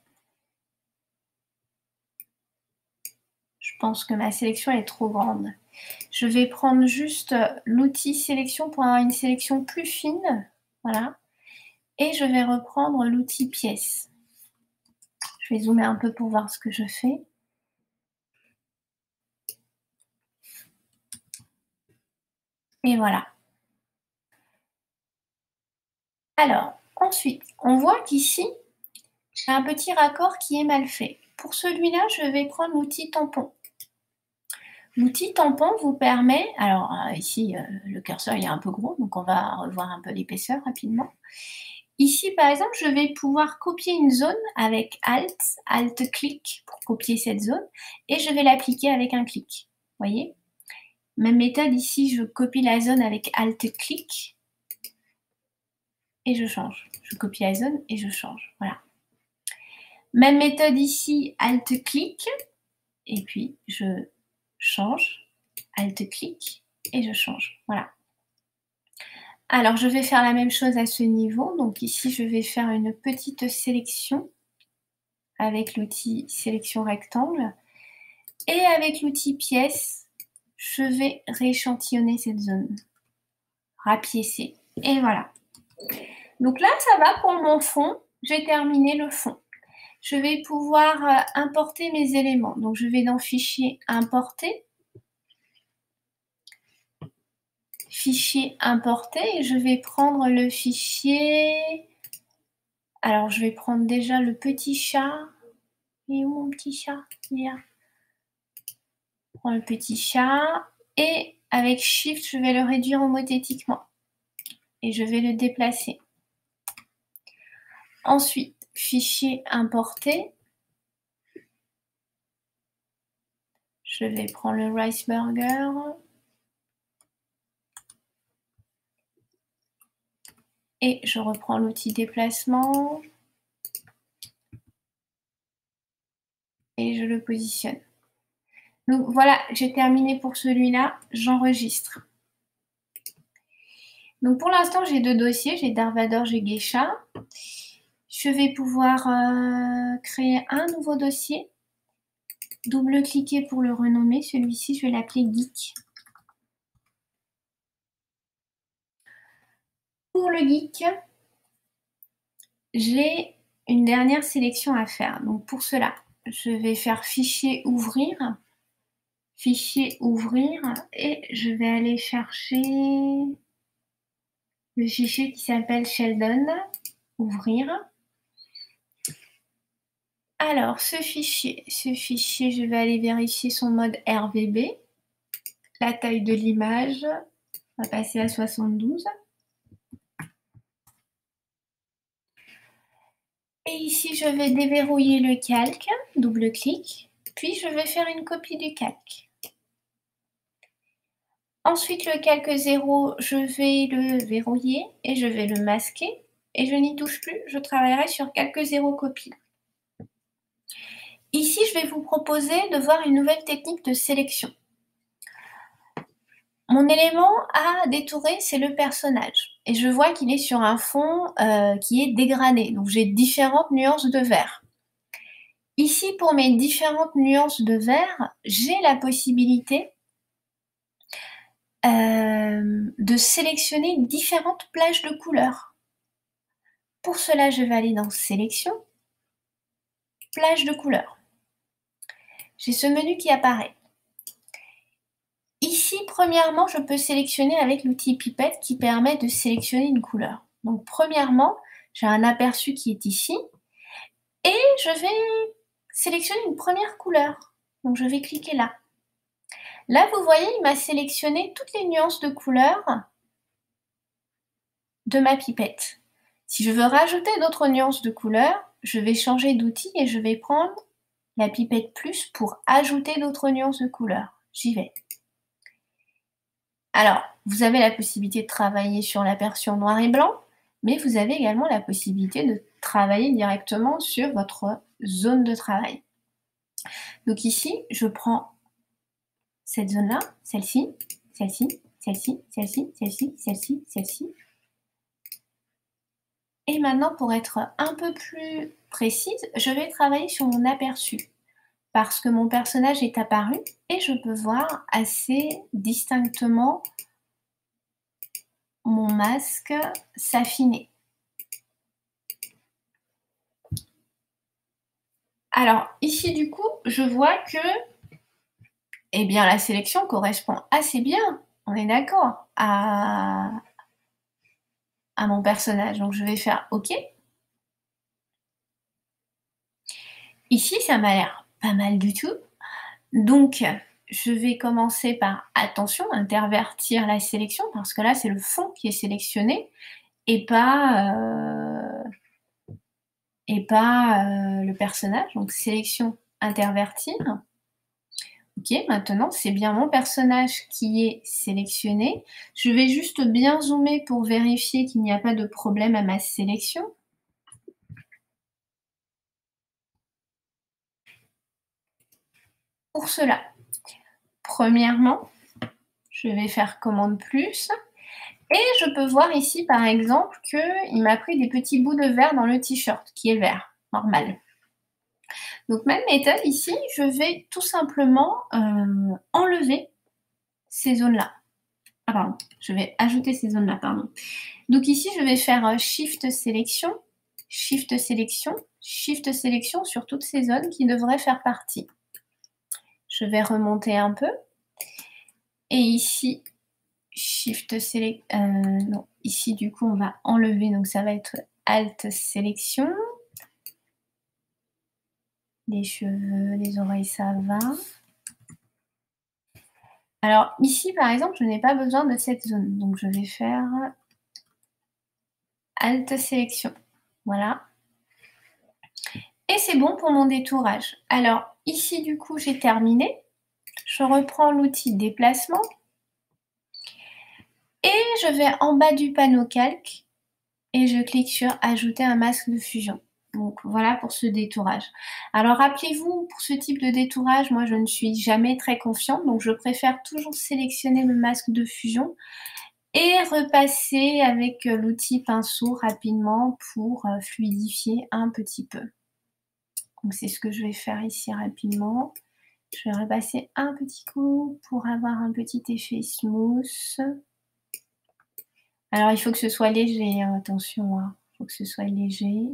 Je pense que ma sélection est trop grande. Je vais prendre juste l'outil sélection pour avoir une sélection plus fine. Voilà. Et je vais reprendre l'outil pièce. Je vais zoomer un peu pour voir ce que je fais. Et voilà. Alors, ensuite, on voit qu'ici, j'ai un petit raccord qui est mal fait. Pour celui-là, je vais prendre l'outil tampon. L'outil tampon vous permet, alors ici le curseur il est un peu gros, donc on va revoir un peu l'épaisseur rapidement. Ici par exemple, je vais pouvoir copier une zone avec Alt-clic pour copier cette zone, et je vais l'appliquer avec un clic. Vous voyez? Même méthode ici, je copie la zone avec Alt-clic, et je change. Je copie la zone et je change, voilà. Même méthode ici, Alt-clic, et puis je change, Alt-clic, et je change, voilà. Alors, je vais faire la même chose à ce niveau. Donc ici, je vais faire une petite sélection avec l'outil sélection rectangle. Et avec l'outil pièce, je vais rééchantillonner cette zone. Rapiécer. Et voilà. Donc là, ça va pour mon fond. J'ai terminé le fond. Je vais pouvoir importer mes éléments. Donc je vais dans Fichier, Importer. Fichier importé et je vais prendre le fichier. Alors je vais prendre déjà le petit chat. Il est où mon petit chat? Il est là. Je prends le petit chat et avec Shift, je vais le réduire homothétiquement et je vais le déplacer. Ensuite, fichier importé. Je vais prendre le rice burger. Et je reprends l'outil déplacement. Et je le positionne. Donc voilà, j'ai terminé pour celui-là, j'enregistre. Donc pour l'instant, j'ai 2 dossiers, j'ai Darvador, j'ai Geisha. Je vais pouvoir créer un nouveau dossier. Double-cliquer pour le renommer. Celui-ci, je vais l'appeler Geek. Pour le Geek, j'ai une dernière sélection à faire. Donc pour cela, je vais faire Fichier, Ouvrir. Fichier, Ouvrir. Et je vais aller chercher le fichier qui s'appelle Sheldon. Ouvrir. Alors, ce fichier, je vais aller vérifier son mode RVB. La taille de l'image, on va passer à 72. Et ici, je vais déverrouiller le calque, double-clic, puis je vais faire une copie du calque. Ensuite, le calque 0, je vais le verrouiller et je vais le masquer. Et je n'y touche plus, je travaillerai sur calque 0 copie. Ici, je vais vous proposer de voir une nouvelle technique de sélection. Mon élément à détourer, c'est le personnage. Et je vois qu'il est sur un fond qui est dégradé. Donc j'ai différentes nuances de vert. Ici, pour mes différentes nuances de vert, j'ai la possibilité de sélectionner différentes plages de couleurs. Pour cela, je vais aller dans Sélection, Plage de couleurs. J'ai ce menu qui apparaît. Ici, premièrement, je peux sélectionner avec l'outil pipette qui permet de sélectionner une couleur. Donc, premièrement, j'ai un aperçu qui est ici et je vais sélectionner une première couleur. Donc, je vais cliquer là. Là, vous voyez, il m'a sélectionné toutes les nuances de couleurs de ma pipette. Si je veux rajouter d'autres nuances de couleurs, je vais changer d'outil et je vais prendre la pipette plus pour ajouter d'autres nuances de couleurs. J'y vais. Alors, vous avez la possibilité de travailler sur l'aperçu en noir et blanc, mais vous avez également la possibilité de travailler directement sur votre zone de travail. Donc ici, je prends cette zone-là, celle-ci, celle-ci, celle-ci, celle-ci, celle-ci, celle-ci, celle-ci. Et maintenant, pour être un peu plus précise, je vais travailler sur mon aperçu parce que mon personnage est apparu et je peux voir assez distinctement mon masque s'affiner. Alors ici du coup, je vois que eh bien, la sélection correspond assez bien, on est d'accord, à mon personnage. Donc je vais faire OK. Ici, ça m'a l'air pas mal du tout. Donc je vais commencer par, attention, intervertir la sélection, parce que là, c'est le fond qui est sélectionné et pas le personnage. Donc sélection, intervertir. Ok, maintenant, c'est bien mon personnage qui est sélectionné. Je vais juste bien zoomer pour vérifier qu'il n'y a pas de problème à ma sélection. Pour cela, premièrement, je vais faire commande plus et je peux voir ici par exemple qu'il m'a pris des petits bouts de vert dans le t-shirt qui est vert, normal. Donc même méthode ici, je vais tout simplement enlever ces zones-là. Ah pardon, je vais ajouter ces zones-là, pardon. Donc ici, je vais faire Shift Sélection, Shift Sélection, Shift Sélection sur toutes ces zones qui devraient faire partie. Je vais remonter un peu. Et ici, Shift Sélection, non, ici du coup, on va enlever, donc ça va être Alt Sélection. Les cheveux, les oreilles, ça va. Alors ici, par exemple, je n'ai pas besoin de cette zone, donc je vais faire Alt Sélection. Voilà. Et c'est bon pour mon détourage. Alors ici, du coup, j'ai terminé. je reprends l'outil déplacement et je vais en bas du panneau calque et je clique sur ajouter un masque de fusion. Donc voilà pour ce détourage. Alors rappelez-vous, pour ce type de détourage, moi je ne suis jamais très confiante, donc je préfère toujours sélectionner le masque de fusion et repasser avec l'outil pinceau rapidement pour fluidifier un petit peu. Donc c'est ce que je vais faire ici rapidement. Je vais repasser un petit coup pour avoir un petit effet smooth. Alors il faut que ce soit léger, hein, attention, hein. Il faut que ce soit léger.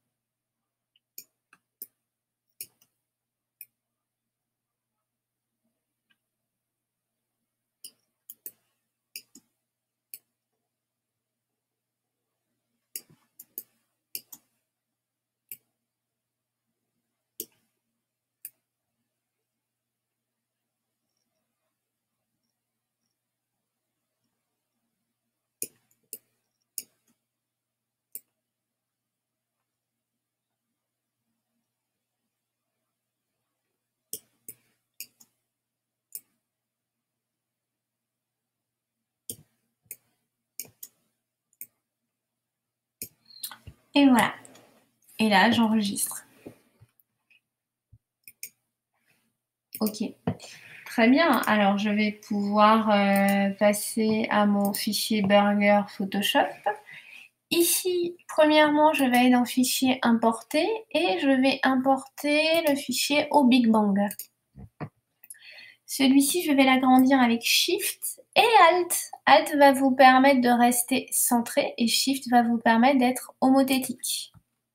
Et voilà. Et là, j'enregistre. Ok. Très bien. Alors, je vais pouvoir passer à mon fichier Burger Photoshop. Ici, premièrement, je vais aller dans Fichier importer et je vais importer le fichier au Big Bang. Celui-ci, je vais l'agrandir avec Shift et Alt. Alt va vous permettre de rester centré et Shift va vous permettre d'être homothétique.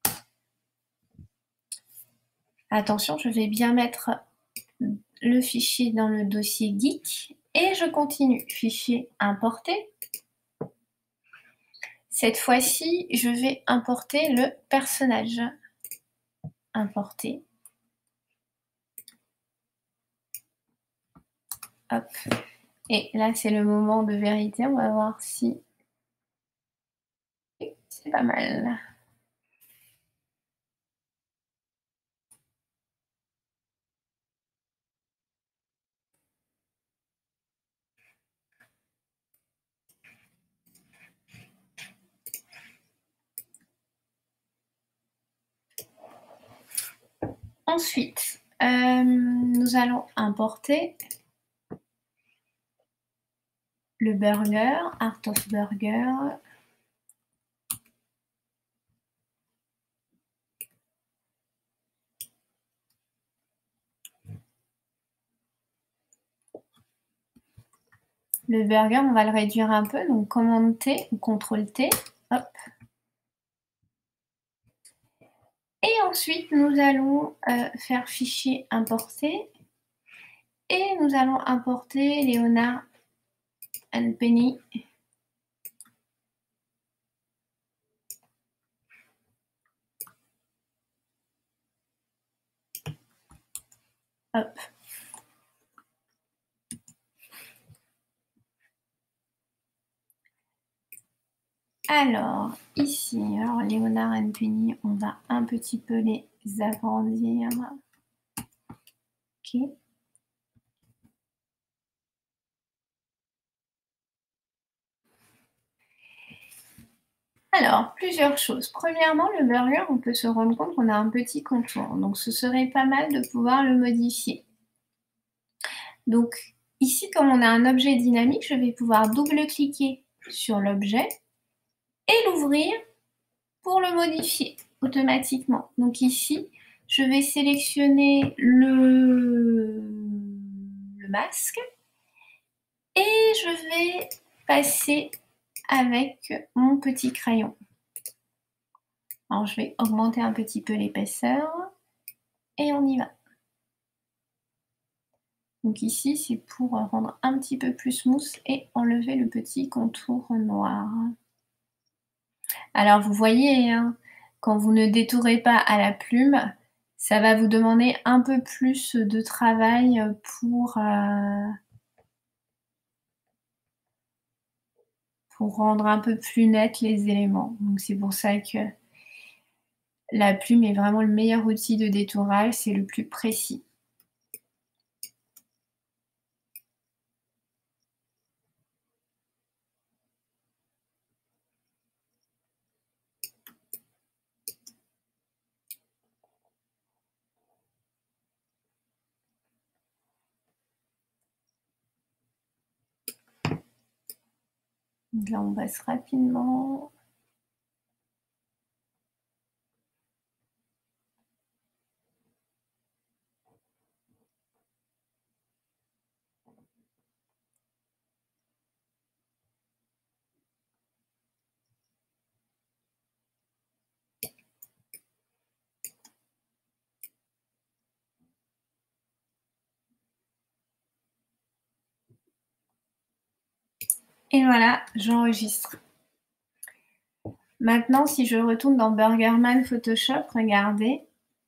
Attention, je vais bien mettre le fichier dans le dossier geek et je continue. Fichier importer. Cette fois-ci, je vais importer le personnage. Importer. Hop. Et là, c'est le moment de vérité. On va voir si c'est pas mal. Ensuite, nous allons importer le burger, Art of Burger. Le burger, on va le réduire un peu, donc commande T ou CTRL T. Hop. Et ensuite, nous allons faire fichier importer. Et nous allons importer Leonard and Penny. Hop. Alors, ici, alors Leonard and Penny, on va un petit peu les agrandir. Ok. Alors, plusieurs choses. Premièrement, le burger, on peut se rendre compte qu'on a un petit contour. Donc, ce serait pas mal de pouvoir le modifier. Donc, ici, comme on a un objet dynamique, je vais pouvoir double-cliquer sur l'objet et l'ouvrir pour le modifier automatiquement. Donc ici, je vais sélectionner le masque et je vais passer avec mon petit crayon. Alors je vais augmenter un petit peu l'épaisseur et on y va. Donc ici, c'est pour rendre un petit peu plus smooth et enlever le petit contour noir. Alors vous voyez, hein, quand vous ne détourez pas à la plume, ça va vous demander un peu plus de travail pour rendre un peu plus net les éléments. Donc c'est pour ça que la plume est vraiment le meilleur outil de détourage, c'est le plus précis. Donc là, on passe rapidement. Et voilà, j'enregistre. Maintenant, si je retourne dans Burgerman Photoshop, regardez,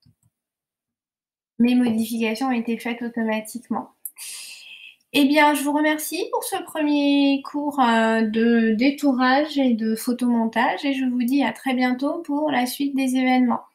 mes modifications ont été faites automatiquement. Eh bien, je vous remercie pour ce premier cours de détourage et de photomontage et je vous dis à très bientôt pour la suite des événements.